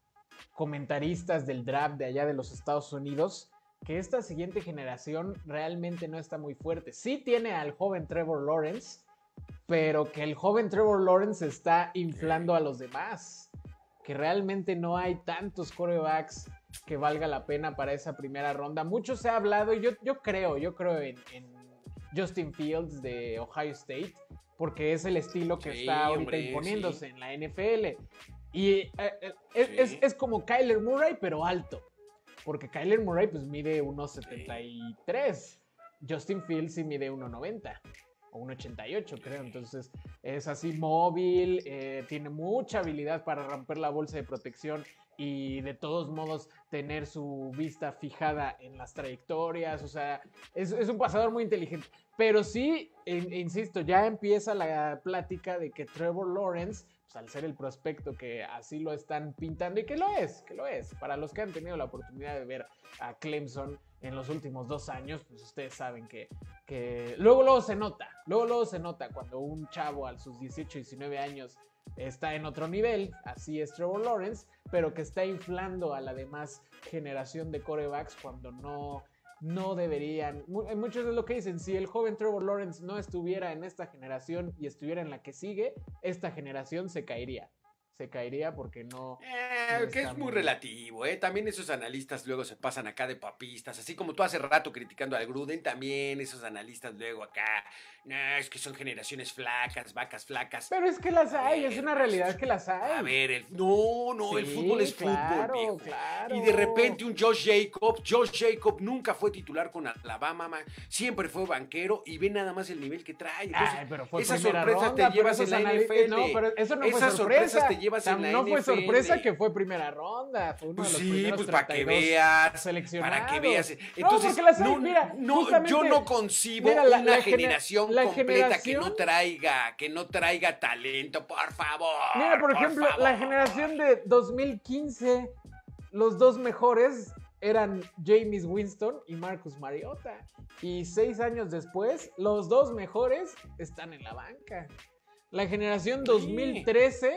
comentaristas del draft de allá de los Estados Unidos, que esta siguiente generación realmente no está muy fuerte. Sí tiene al joven Trevor Lawrence, pero que el joven Trevor Lawrence está inflando a los demás, que realmente no hay tantos quarterbacks que valga la pena para esa primera ronda. Mucho se ha hablado, y yo, yo creo, yo creo en, en Justin Fields de Ohio State, porque es el estilo que sí, está ahorita hombre, imponiéndose sí. en la N F L. Y eh, eh, es, sí. es, es como Kyler Murray, pero alto, porque Kyler Murray pues mide uno setenta y tres, sí. Justin Fields sí mide uno noventa. O uno ochenta y ocho creo, entonces es así móvil, eh, tiene mucha habilidad para romper la bolsa de protección y de todos modos tener su vista fijada en las trayectorias, o sea, es, es un pasador muy inteligente, pero sí, in, insisto, ya empieza la plática de que Trevor Lawrence, pues al ser el prospecto que así lo están pintando, y que lo es, que lo es, para los que han tenido la oportunidad de ver a Clemson en los últimos dos años, pues ustedes saben que, que luego, luego se nota, luego, luego se nota cuando un chavo a sus dieciocho, diecinueve años está en otro nivel, así es Trevor Lawrence, pero que está inflando a la demás generación de quarterbacks cuando no, no deberían. Muchos es lo que dicen, si el joven Trevor Lawrence no estuviera en esta generación y estuviera en la que sigue, esta generación se caería. Se caería porque no... Eh, no que es muy, muy relativo, ¿eh? También esos analistas luego se pasan acá de papistas, así como tú hace rato criticando al Gruden, también esos analistas luego acá, no, es que son generaciones flacas, vacas flacas. Pero es que las hay, ver, es una realidad que las hay. A ver, el, no, no, sí, el fútbol es claro, fútbol, viejo. Claro. Y de repente un Josh Jacobs, Josh Jacobs nunca fue titular con Alabama, man, siempre fue banquero y ve nada más el nivel que trae. Entonces, Ay, pero fue esas sorpresas ronda, te llevas en la N F L. No, pero eso no fue esas sorpresa. sorpresas te llevas en la no N F L. No fue sorpresa que fue primera ronda, fue uno pues de los sí, primeros pues para que veas, seleccionados. para que veas. Entonces, no, las hay, no, mira, no, yo no concibo mira, la, una la generación la completa generación, que no traiga, que no traiga talento, por favor. Mira, por, por ejemplo, favor. La generación de dos mil quince, los dos mejores eran Jameis Winston y Marcus Mariota. Y seis años después, los dos mejores están en la banca. La generación dos mil trece...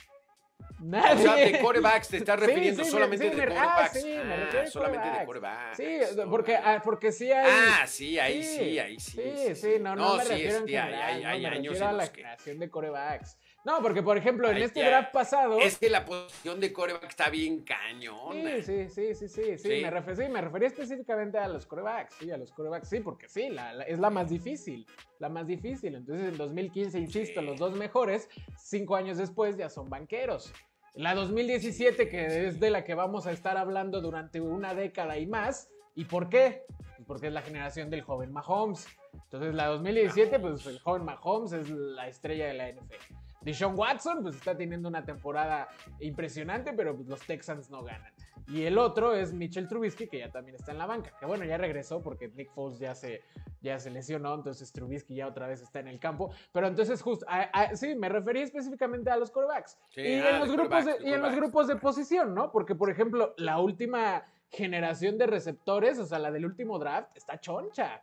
Nadie. O sea, de quarterbacks, te estás refiriendo sí, sí, solamente sí, de me, quarterbacks. Ah, sí, me ah, refiero solamente quarterbacks. de quarterbacks. Sí, no, porque, ah, porque sí hay... Ah, sí, ahí sí, sí ahí sí. Sí, sí, sí, no, no, no me sí, refiero sí, en general, hay, hay, no, hay me años refiero a la que... generación de quarterbacks. No, porque, por ejemplo, en Ay, este ya, draft pasado... Es que la posición de quarterback está bien cañón. Sí, sí, sí, sí, sí, sí, sí. Me, refer, sí me refería específicamente a los quarterbacks, sí, a los quarterbacks, sí, porque sí, la, la, es la más difícil, la más difícil. Entonces, en dos mil quince, insisto, sí. Los dos mejores, cinco años después ya son banqueros. La dos mil diecisiete, que es de la que vamos a estar hablando durante una década y más. ¿Y por qué? Pues porque es la generación del joven Mahomes. Entonces, la dos mil diecisiete, pues el joven Mahomes es la estrella de la N F L. Deshaun Watson, pues está teniendo una temporada impresionante, pero pues, los Texans no ganan. Y el otro es Mitchell Trubisky, que ya también está en la banca. Que bueno, ya regresó porque Nick Foles ya se, ya se lesionó, entonces Trubisky ya otra vez está en el campo. Pero entonces, justo, a, a, sí, me referí específicamente a los quarterbacks. Sí, y, ah, en los grupos de, y en los grupos de posición, ¿no? Porque, por ejemplo, la última generación de receptores, o sea, la del último draft, está choncha. Está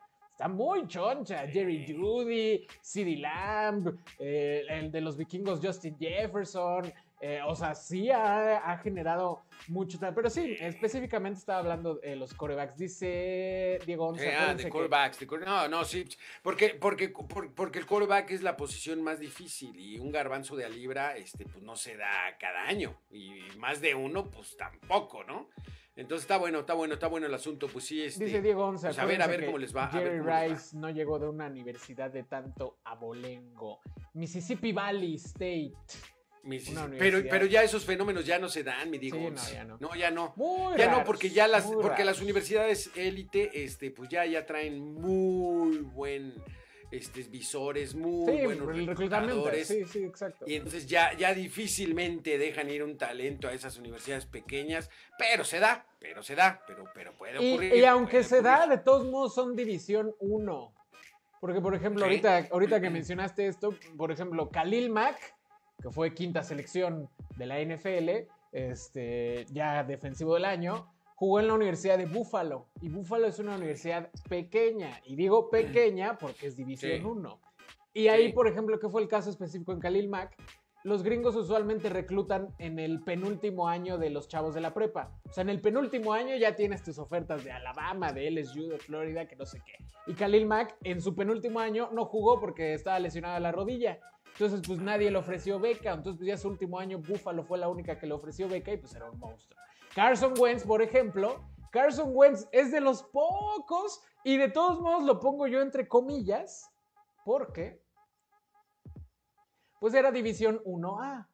está muy choncha. Jerry Jeudy, CeeDee Lamb, eh, el de los vikingos Justin Jefferson. Eh, o sea, sí ha, ha generado mucho tal. Pero sí, específicamente estaba hablando de los quarterbacks. Dice Diego Once. Eh, ah, de quarterbacks. Que... De, no, no, sí. Porque, porque, porque el quarterback es la posición más difícil y un garbanzo de a libra este, pues, no se da cada año. Y más de uno, pues tampoco, ¿no? Entonces está bueno, está bueno, está bueno el asunto. Pues sí, este, dice Diego Once. Pues a ver, a ver cómo les va. Jerry a ver Rice no llegó de una universidad de tanto abolengo. Mississippi Valley State. Pero, pero ya esos fenómenos ya no se dan, mi digo. Sí, no, ya no. No, ya no. Muy ya raros, no, porque ya las, porque raros. las universidades élite, este, pues ya, ya traen muy buen este, visores, muy sí, buenos el reclutadores. Sí, sí, exacto. Y entonces ya, ya difícilmente dejan ir un talento a esas universidades pequeñas, pero se da, pero se da, pero, pero puede ocurrir. Y, y aunque puede se ocurrir. da, de todos modos son División uno. Porque, por ejemplo, ¿Sí? ahorita, ahorita que mencionaste esto, por ejemplo, Khalil Mack, que fue quinta selección de la N F L, este, ya defensivo del año, jugó en la Universidad de Buffalo. Y Buffalo es una universidad pequeña. Y digo pequeña porque es División Sí. uno. Y ahí, Sí. por ejemplo, ¿qué fue el caso específico en Khalil Mack? Los gringos usualmente reclutan en el penúltimo año de los chavos de la prepa. O sea, en el penúltimo año ya tienes tus ofertas de Alabama, de L S U, de Florida, que no sé qué. Y Khalil Mack en su penúltimo año no jugó porque estaba lesionada la rodilla. Entonces, pues nadie le ofreció beca. Entonces, pues ya su último año, Buffalo fue la única que le ofreció beca y pues era un monstruo. Carson Wentz, por ejemplo, Carson Wentz es de los pocos y de todos modos lo pongo yo entre comillas porque pues era División uno A.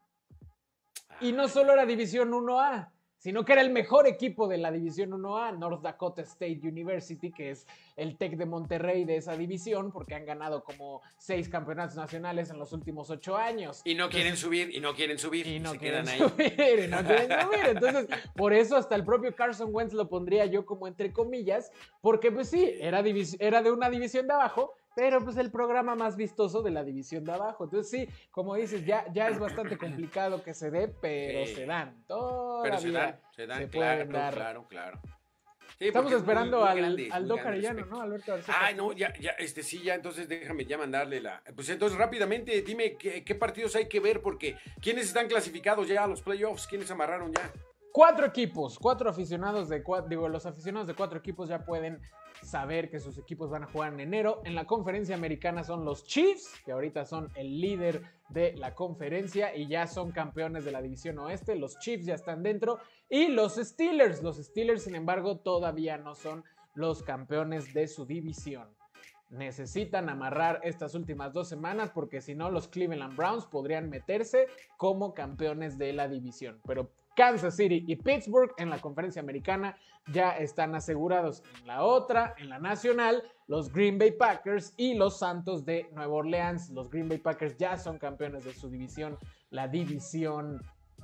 Y no solo era División uno A, sino que era el mejor equipo de la División uno A, North Dakota State University, que es el Tec de Monterrey de esa división, porque han ganado como seis campeonatos nacionales en los últimos ocho años. Y no Entonces, quieren subir, y no quieren subir, y no se quieren quedan subir, ahí. y no quieren subir. Entonces, por eso hasta el propio Carson Wentz lo pondría yo como entre comillas, porque pues sí, era, era de una división de abajo, pero pues el programa más vistoso de la división de abajo. Entonces sí, como dices, ya, ya es bastante complicado que se dé, pero sí. se dan. Todavía pero se dan, se dan, se claro, pueden dar. claro, claro. Sí, estamos esperando muy, muy al, grande, al Doc Arellano, ¿no? Alberto García. Ah, no, ya, ya, este sí, ya, entonces déjame ya mandarle la... Pues entonces rápidamente dime qué, qué partidos hay que ver, porque ¿quiénes están clasificados ya a los playoffs? ¿Quiénes amarraron ya? Cuatro equipos, cuatro aficionados de cuatro, digo, los aficionados de cuatro equipos ya pueden saber que sus equipos van a jugar en enero. En la conferencia americana son los Chiefs, que ahorita son el líder de la conferencia y ya son campeones de la división oeste. Los Chiefs ya están dentro. Y los Steelers, los Steelers sin embargo todavía no son los campeones de su división. Necesitan amarrar estas últimas dos semanas porque si no los Cleveland Browns podrían meterse como campeones de la división. Pero Kansas City y Pittsburgh en la conferencia americana ya están asegurados. En la otra, en la nacional, los Green Bay Packers y los Santos de Nueva Orleans. Los Green Bay Packers ya son campeones de su división, la división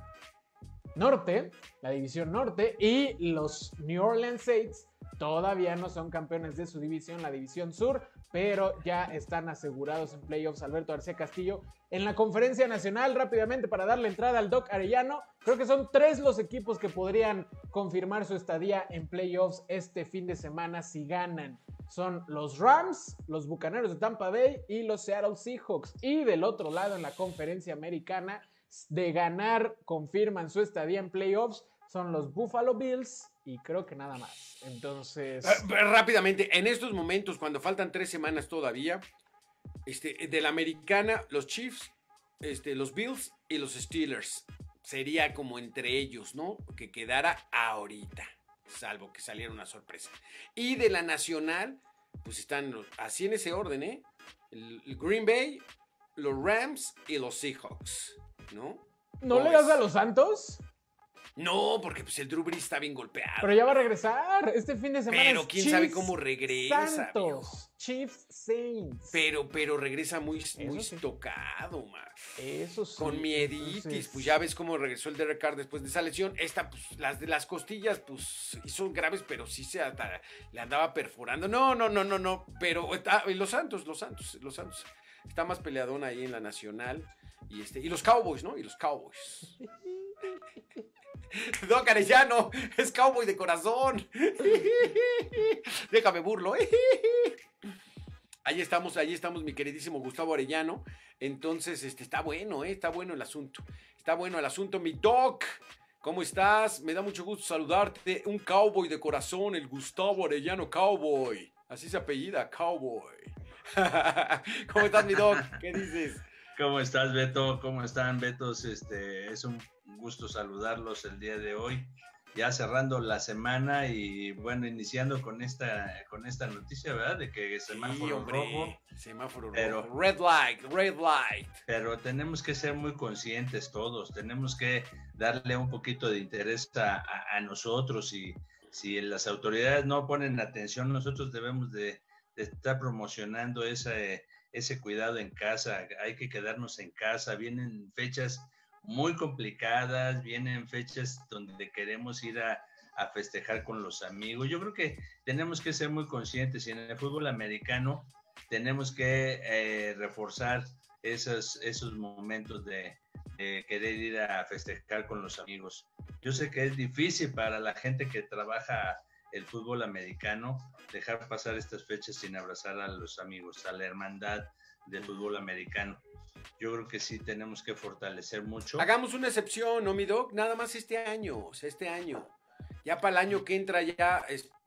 norte, la división norte, y los New Orleans Saints todavía no son campeones de su división, la división sur, pero ya están asegurados en playoffs. Alberto García Castillo, en la conferencia nacional, rápidamente para darle entrada al Doc Arellano, creo que son tres los equipos que podrían confirmar su estadía en playoffs este fin de semana si ganan. Son los Rams, los Bucaneros de Tampa Bay y los Seattle Seahawks. Y del otro lado, en la conferencia americana, de ganar, confirman su estadía en playoffs, son los Buffalo Bills y creo que nada más. Entonces... Uh, rápidamente, en estos momentos, cuando faltan tres semanas todavía, este, de la americana, los Chiefs, este, los Bills y los Steelers. Sería como entre ellos, ¿no? Que quedara ahorita, salvo que saliera una sorpresa. Y de la nacional, pues están los, así en ese orden, ¿eh? El, el Green Bay, los Rams y los Seahawks, ¿no? ¿No le das a los Santos? No, porque pues el Drew Brees está bien golpeado. Pero ya va a regresar. Este fin de semana Pero es quién Chiefs, sabe cómo regresa. Santos, Viejo. Chiefs Saints. Pero, pero regresa muy, muy sí. tocado, man. Eso sí. Con mieditis, entonces... pues ya ves cómo regresó el Derek Carr después de esa lesión. Esta, pues, las de las costillas, pues, son graves, pero sí se hasta, le andaba perforando. No, no, no, no, no. Pero ah, los Santos, los Santos, los Santos. Está más peleadón ahí en la nacional. Y, este, y los Cowboys, ¿no? Y los Cowboys. Doc Arellano, es cowboy de corazón. Déjame burlo. Ahí estamos, ahí estamos, mi queridísimo Gustavo Arellano. Entonces, este, está bueno, ¿eh? Está bueno el asunto. Está bueno el asunto, mi doc. ¿Cómo estás? Me da mucho gusto saludarte. Un cowboy de corazón, el Gustavo Arellano Cowboy. Así se apellida, Cowboy. ¿Cómo estás, mi doc? ¿Qué dices? ¿Cómo estás, Beto? ¿Cómo están, Betos? Este, es un gusto saludarlos el día de hoy. Ya cerrando la semana y bueno, iniciando con esta, con esta noticia, ¿verdad? De que semáforo sí, hombre, rojo. Semáforo pero, rojo. Red light, red light. Pero tenemos que ser muy conscientes todos. Tenemos que darle un poquito de interés a, a, a nosotros y si las autoridades no ponen atención, nosotros debemos de, de estar promocionando ese, ese cuidado en casa. Hay que quedarnos en casa. Vienen fechas muy complicadas, vienen fechas donde queremos ir a, a festejar con los amigos. Yo creo que tenemos que ser muy conscientes y en el fútbol americano tenemos que eh, reforzar esos, esos momentos de, de querer ir a festejar con los amigos. Yo sé que es difícil para la gente que trabaja el fútbol americano dejar pasar estas fechas sin abrazar a los amigos, a la hermandad del fútbol americano. Yo creo que sí tenemos que fortalecer mucho. Hagamos una excepción, ¿no, mi doc? Nada más este año, o sea, este año. Ya para el año que entra ya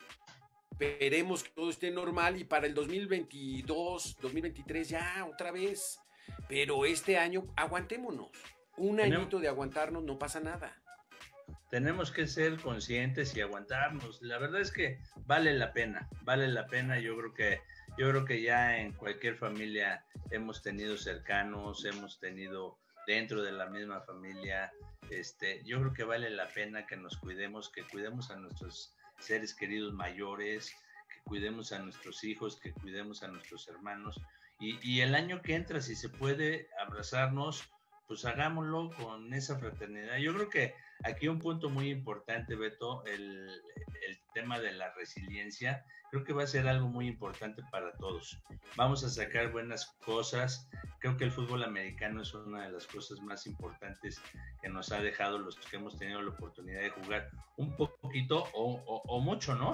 esperemos que todo esté normal y para el dos mil veintidós, dos mil veintitrés ya otra vez. Pero este año aguantémonos. Un tenemos, añito de aguantarnos no pasa nada. Tenemos que ser conscientes y aguantarnos. La verdad es que vale la pena, vale la pena. Yo creo que Yo creo que ya en cualquier familia hemos tenido cercanos, hemos tenido dentro de la misma familia. Este, yo creo que vale la pena que nos cuidemos, que cuidemos a nuestros seres queridos mayores, que cuidemos a nuestros hijos, que cuidemos a nuestros hermanos. Y, y el año que entra, si se puede abrazarnos, pues hagámoslo con esa fraternidad. Yo creo que aquí un punto muy importante, Beto, el, el tema de la resiliencia, creo que va a ser algo muy importante para todos. Vamos a sacar buenas cosas. Creo que el fútbol americano es una de las cosas más importantes que nos ha dejado los que hemos tenido la oportunidad de jugar un poquito o, o, o mucho, ¿no?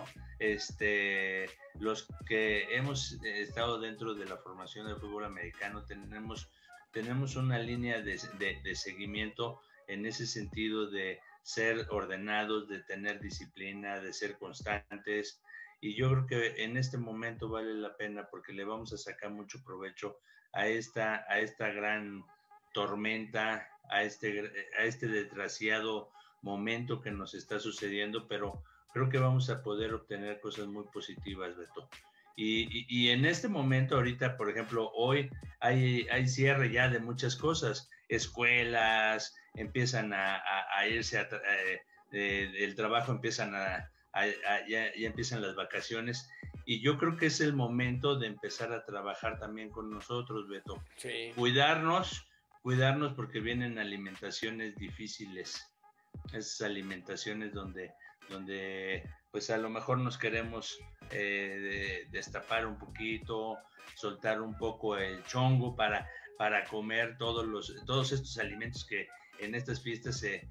Este, los que hemos estado dentro de la formación del fútbol americano tenemos, tenemos una línea de, de, de seguimiento en ese sentido de ser ordenados, de tener disciplina, de ser constantes. Y yo creo que en este momento vale la pena porque le vamos a sacar mucho provecho a esta, a esta gran tormenta, a este, a este desgraciado momento que nos está sucediendo, pero creo que vamos a poder obtener cosas muy positivas, Beto. Y, y, y en este momento, ahorita, por ejemplo, hoy hay, hay cierre ya de muchas cosas, escuelas empiezan a, a, a irse, a, a, eh, el trabajo empiezan a... A, a, ya, ya empiezan las vacaciones y yo creo que es el momento de empezar a trabajar también con nosotros, Beto. Sí. Cuidarnos, cuidarnos porque vienen alimentaciones difíciles, esas alimentaciones donde, donde pues a lo mejor nos queremos eh, de, destapar un poquito, soltar un poco el chongo para, para comer todos, los, todos estos alimentos que en estas fiestas se,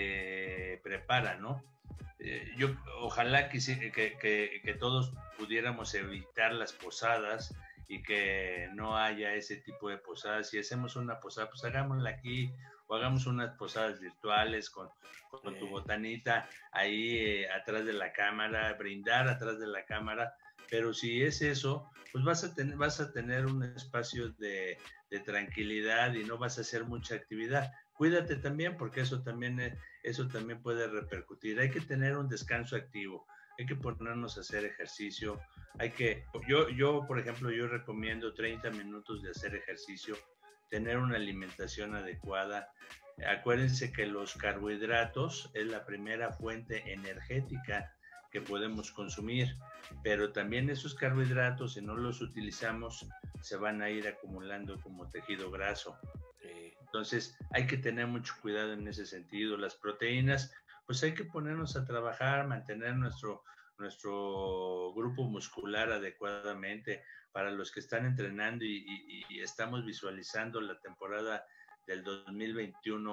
se preparan, ¿no? Eh, yo ojalá que, que, que, que todos pudiéramos evitar las posadas y que no haya ese tipo de posadas. Si hacemos una posada, pues hagámosla aquí o hagamos unas posadas virtuales con, con tu botanita ahí eh, atrás de la cámara, brindar atrás de la cámara. Pero si es eso, pues vas a, ten, vas a tener un espacio de, de tranquilidad y no vas a hacer mucha actividad. Cuídate también porque eso también, eso también puede repercutir. Hay que tener un descanso activo, hay que ponernos a hacer ejercicio. Hay que, yo, yo, por ejemplo, yo recomiendo treinta minutos de hacer ejercicio, tener una alimentación adecuada. Acuérdense que los carbohidratos es la primera fuente energética que podemos consumir, pero también esos carbohidratos, si no los utilizamos, se van a ir acumulando como tejido graso. Entonces hay que tener mucho cuidado en ese sentido. Las proteínas, pues hay que ponernos a trabajar, mantener nuestro, nuestro grupo muscular adecuadamente. Para los que están entrenando y, y, y estamos visualizando la temporada del dos mil veintiuno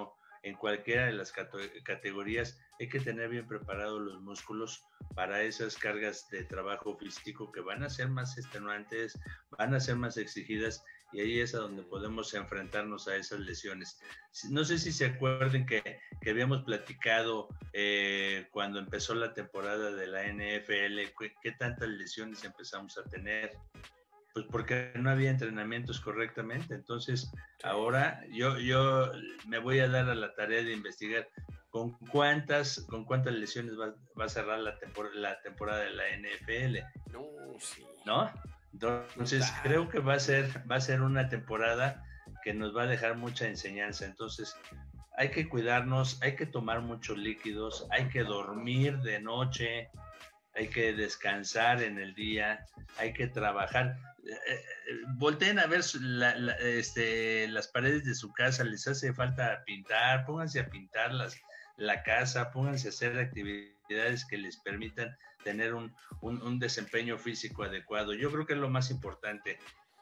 en cualquiera de las categorías, hay que tener bien preparados los músculos para esas cargas de trabajo físico que van a ser más extenuantes, van a ser más exigidas, y ahí es a donde podemos enfrentarnos a esas lesiones. No sé si se acuerden que, que habíamos platicado eh, cuando empezó la temporada de la N F L, ¿qué, qué tantas lesiones empezamos a tener? Pues porque no había entrenamientos correctamente. Entonces, ahora yo, yo me voy a dar a la tarea de investigar con cuántas, con cuántas lesiones va, va a cerrar la, tempor la temporada de la N F L. No, sí. ¿No? Entonces, no, creo que va a ser, va a ser una temporada que nos va a dejar mucha enseñanza. Entonces, hay que cuidarnos, hay que tomar muchos líquidos, hay que dormir de noche, hay que descansar en el día, hay que trabajar. Eh, volteen a ver la, la, este, las paredes de su casa, les hace falta pintar, pónganse a pintar las, la casa, pónganse a hacer actividades que les permitan tener un, un, un desempeño físico adecuado. Yo creo que es lo más importante,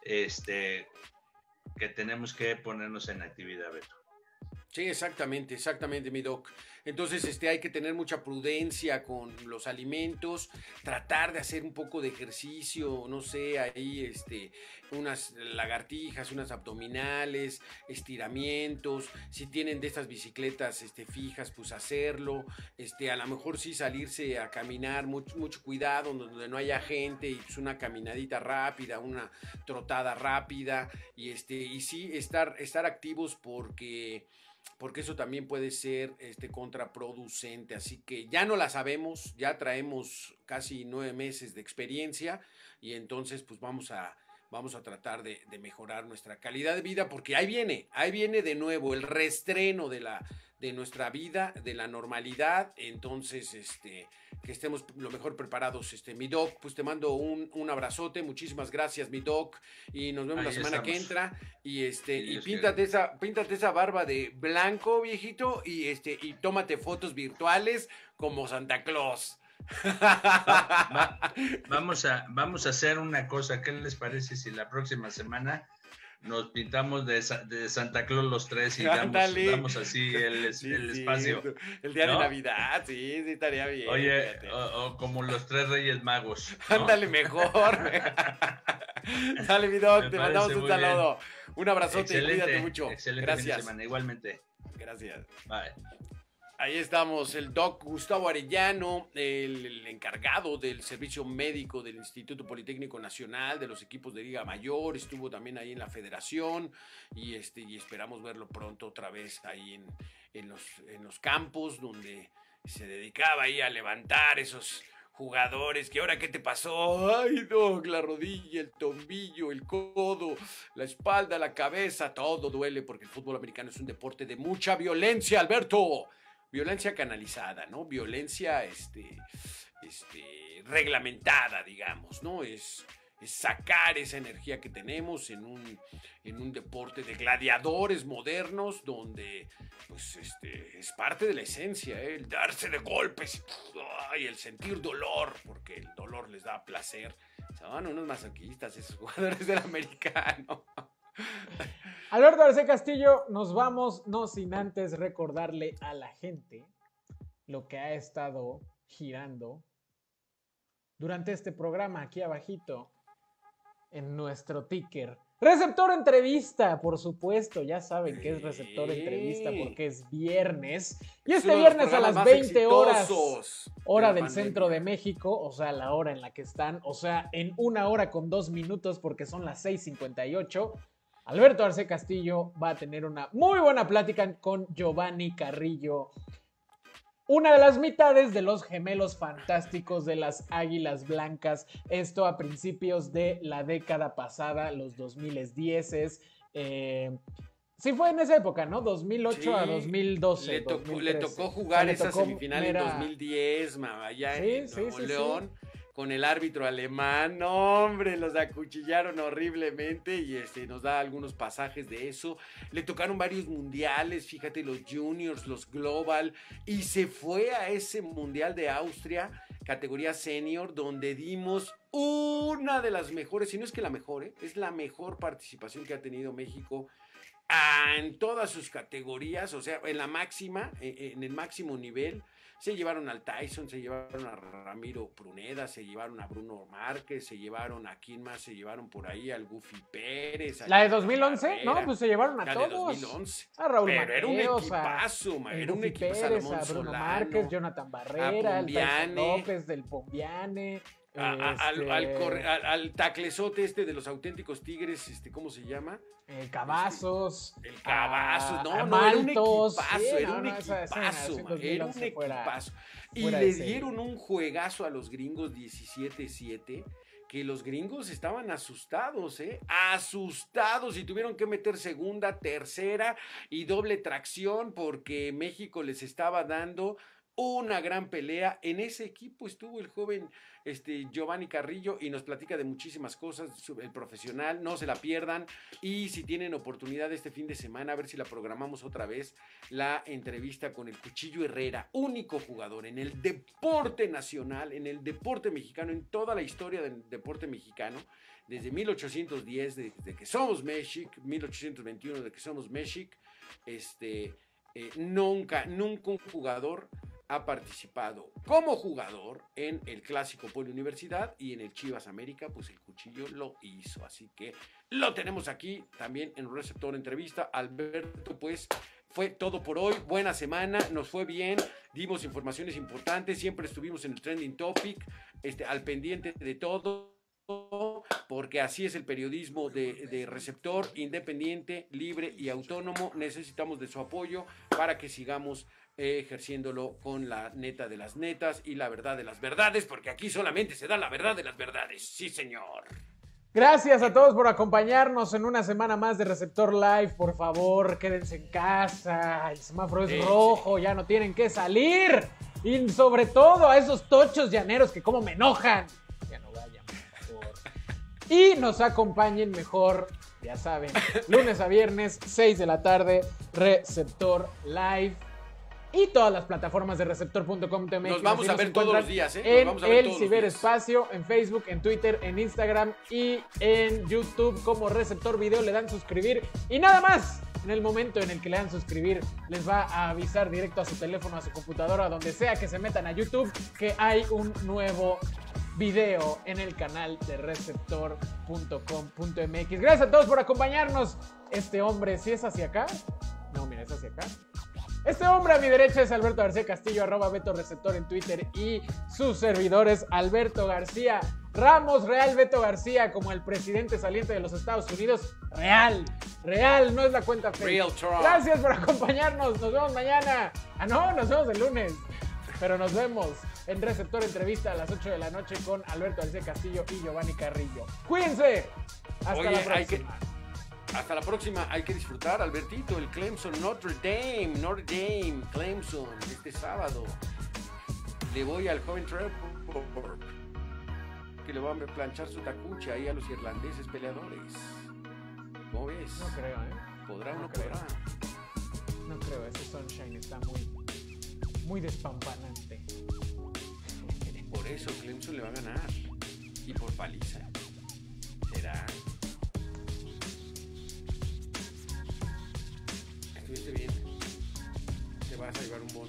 este, que tenemos que ponernos en actividad, Beto. Sí, exactamente, exactamente, mi doc. Entonces, este, hay que tener mucha prudencia con los alimentos, tratar de hacer un poco de ejercicio, no sé, ahí, este, unas lagartijas, unas abdominales, estiramientos. Si tienen de estas bicicletas, este, fijas, pues hacerlo. Este, a lo mejor sí salirse a caminar, mucho, mucho cuidado, donde no haya gente, y pues una caminadita rápida, una trotada rápida, y este, y sí estar, estar activos porque porque eso también puede ser este, contraproducente. Así que ya no la sabemos, ya traemos casi nueve meses de experiencia, y entonces pues vamos a, vamos a tratar de, de mejorar nuestra calidad de vida, porque ahí viene, ahí viene de nuevo el reestreno de, la, de nuestra vida, de la normalidad. Entonces, este, que estemos lo mejor preparados. Este, mi doc, pues te mando un, un abrazote, muchísimas gracias, mi doc, y nos vemos ahí la semana estamos. que entra, y este, y, y píntate esa, píntate esa barba de blanco, viejito, y este, y tómate fotos virtuales como Santa Claus. Va, va, vamos a, vamos a hacer una cosa. ¿Qué les parece si la próxima semana nos pintamos de, de Santa Claus los tres y damos, damos así el, sí, el espacio? Sí, el día, ¿no?, de Navidad, sí, sí estaría bien. Oye, o, o como los tres Reyes Magos, ¿no? Ándale, mejor. Dale, mi doc, te mandamos un saludo. Bien. Un abrazote, excelente, cuídate mucho. Excelente. Gracias. Fin de semana, igualmente. Gracias. Bye. Ahí estamos, el doc Gustavo Arellano, el, el encargado del servicio médico del Instituto Politécnico Nacional, de los equipos de Liga Mayor, estuvo también ahí en la federación, y, este, y esperamos verlo pronto otra vez ahí en, en, los, en los campos, donde se dedicaba ahí a levantar esos jugadores. ¿Que ahora qué te pasó? Ay, doc, la rodilla, el tobillo, el codo, la espalda, la cabeza, todo duele, porque el fútbol americano es un deporte de mucha violencia, Alberto. Violencia canalizada, ¿no? Violencia este, este, reglamentada, digamos, ¿no? Es, es sacar esa energía que tenemos en un, en un deporte de gladiadores modernos, donde pues, este, es parte de la esencia, ¿eh? El darse de golpes y el sentir dolor, porque el dolor les da placer. Son unos masoquistas esos jugadores del americano. Alberto Arce Castillo, nos vamos, no sin antes recordarle a la gente lo que ha estado girando durante este programa aquí abajito en nuestro ticker. Receptor Entrevista, por supuesto, ya saben que es Receptor Entrevista porque es viernes. Y este viernes a las veinte horas, hora del centro de México, o sea, la hora en la que están, o sea, en una hora con dos minutos porque son las seis cincuenta y ocho. Alberto Arce Castillo va a tener una muy buena plática con Giovanni Carrillo, una de las mitades de los gemelos fantásticos de las Águilas Blancas. Esto a principios de la década pasada, los dos mil diez. Eh, sí fue en esa época, ¿no? dos mil ocho sí, a dos mil doce. Le tocó, le tocó jugar o sea, esa tocó, semifinal era... en dos mil diez, allá sí, en Nuevo sí, León. Sí. Con el árbitro alemán, no, hombre, los acuchillaron horriblemente, y este, nos da algunos pasajes de eso. Le tocaron varios mundiales, fíjate, los juniors, los global, y se fue a ese mundial de Austria, categoría senior, donde dimos una de las mejores, si no es que la mejor, ¿eh? Es la mejor participación que ha tenido México ah, en todas sus categorías, o sea, en la máxima, en, en el máximo nivel. Se llevaron al Tyson, se llevaron a Ramiro Pruneda, se llevaron a Bruno Márquez, se llevaron a quién más, se llevaron por ahí al Goofy Pérez. La de dos mil once, Barrera. No, pues se llevaron a la todos. La de dos mil once. A Raúl Pero Mateos, era un equipazo, a, era un equipazo. Pérez, a Bruno Solano, Márquez, Jonathan Barrera, al Tyson López, del Pombiane. A, a, este... al, al, corre, al, al taclezote este de los auténticos Tigres, este, ¿cómo se llama? El Cavazos. Este, el Cavazos, a, no, a no, era un Maltos, equipazo, sí, era no, un no, esa equipazo, escena, man, era un equipazo. Y fuera le ese. dieron un juegazo a los gringos diecisiete siete, que los gringos estaban asustados, ¿eh? Asustados, y tuvieron que meter segunda, tercera y doble tracción porque México les estaba dando una gran pelea. En ese equipo estuvo el joven este, Giovanni Carrillo y nos platica de muchísimas cosas, el profesional, no se la pierdan. Y si tienen oportunidad este fin de semana, a ver si la programamos otra vez, la entrevista con el Cuchillo Herrera, único jugador en el deporte nacional, en el deporte mexicano, en toda la historia del deporte mexicano, desde mil ochocientos diez, desde de que somos México, mil ochocientos veintiuno, de que somos México, este, eh, nunca, nunca un jugador ha participado como jugador en el Clásico Poliuniversidad, y en el Chivas América, pues el Cuchillo lo hizo. Así que lo tenemos aquí también en Receptor Entrevista. Alberto, pues fue todo por hoy. Buena semana, nos fue bien, dimos informaciones importantes, siempre estuvimos en el Trending Topic, este, al pendiente de todo, porque así es el periodismo de, de Receptor, independiente, libre y autónomo. Necesitamos de su apoyo para que sigamos eh, ejerciéndolo con la neta de las netas y la verdad de las verdades, porque aquí solamente se da la verdad de las verdades. Sí, señor. Gracias a todos por acompañarnos en una semana más de Receptor Live. Por favor, quédense en casa. El semáforo es sí, rojo, sí. Ya no tienen que salir. Y sobre todo a esos tochos llaneros que como me enojan. Ya no vayan, por favor. Y nos acompañen mejor, ya saben, lunes a viernes, seis de la tarde, Receptor Live. Y todas las plataformas de receptor punto com punto m x. Nos vamos a ver todos los días, ¿eh? Nos En vamos a ver el todos los ciberespacio, en Facebook, en Twitter, en Instagram y en YouTube como Receptor Video. Le dan suscribir y nada más. En el momento en el que le dan suscribir, les va a avisar directo a su teléfono, a su computadora, a donde sea que se metan a YouTube, que hay un nuevo video en el canal de receptor punto com punto m x. Gracias a todos por acompañarnos. Este hombre, ¿sí es hacia acá? No, mira, es hacia acá. Este hombre a mi derecha es Alberto García Castillo, arroba Beto Receptor en Twitter, y sus servidores Alberto García Ramos, Real Beto García, como el presidente saliente de los Estados Unidos. Real, real, no es la cuenta fake. Real Trump. Gracias por acompañarnos, nos vemos mañana. Ah, no, nos vemos el lunes, pero nos vemos en Receptor Entrevista a las ocho de la noche con Alberto García Castillo y Giovanni Carrillo. Cuídense, hasta Oye, la hay próxima. que... Hasta la próxima, hay que disfrutar, Albertito, el Clemson Notre Dame, Notre Dame, Clemson, este sábado. Le voy al joven Trevor, que le va a planchar su tacucha ahí a los irlandeses peleadores. ¿Cómo ves? No creo, ¿eh? ¿Podrá o no, no creo. podrá? No creo, ese Sunshine está muy, muy despampanante. Por eso Clemson le va a ganar, y por paliza. ¿Será? Estuviste bien. Te vas a llevar un bono.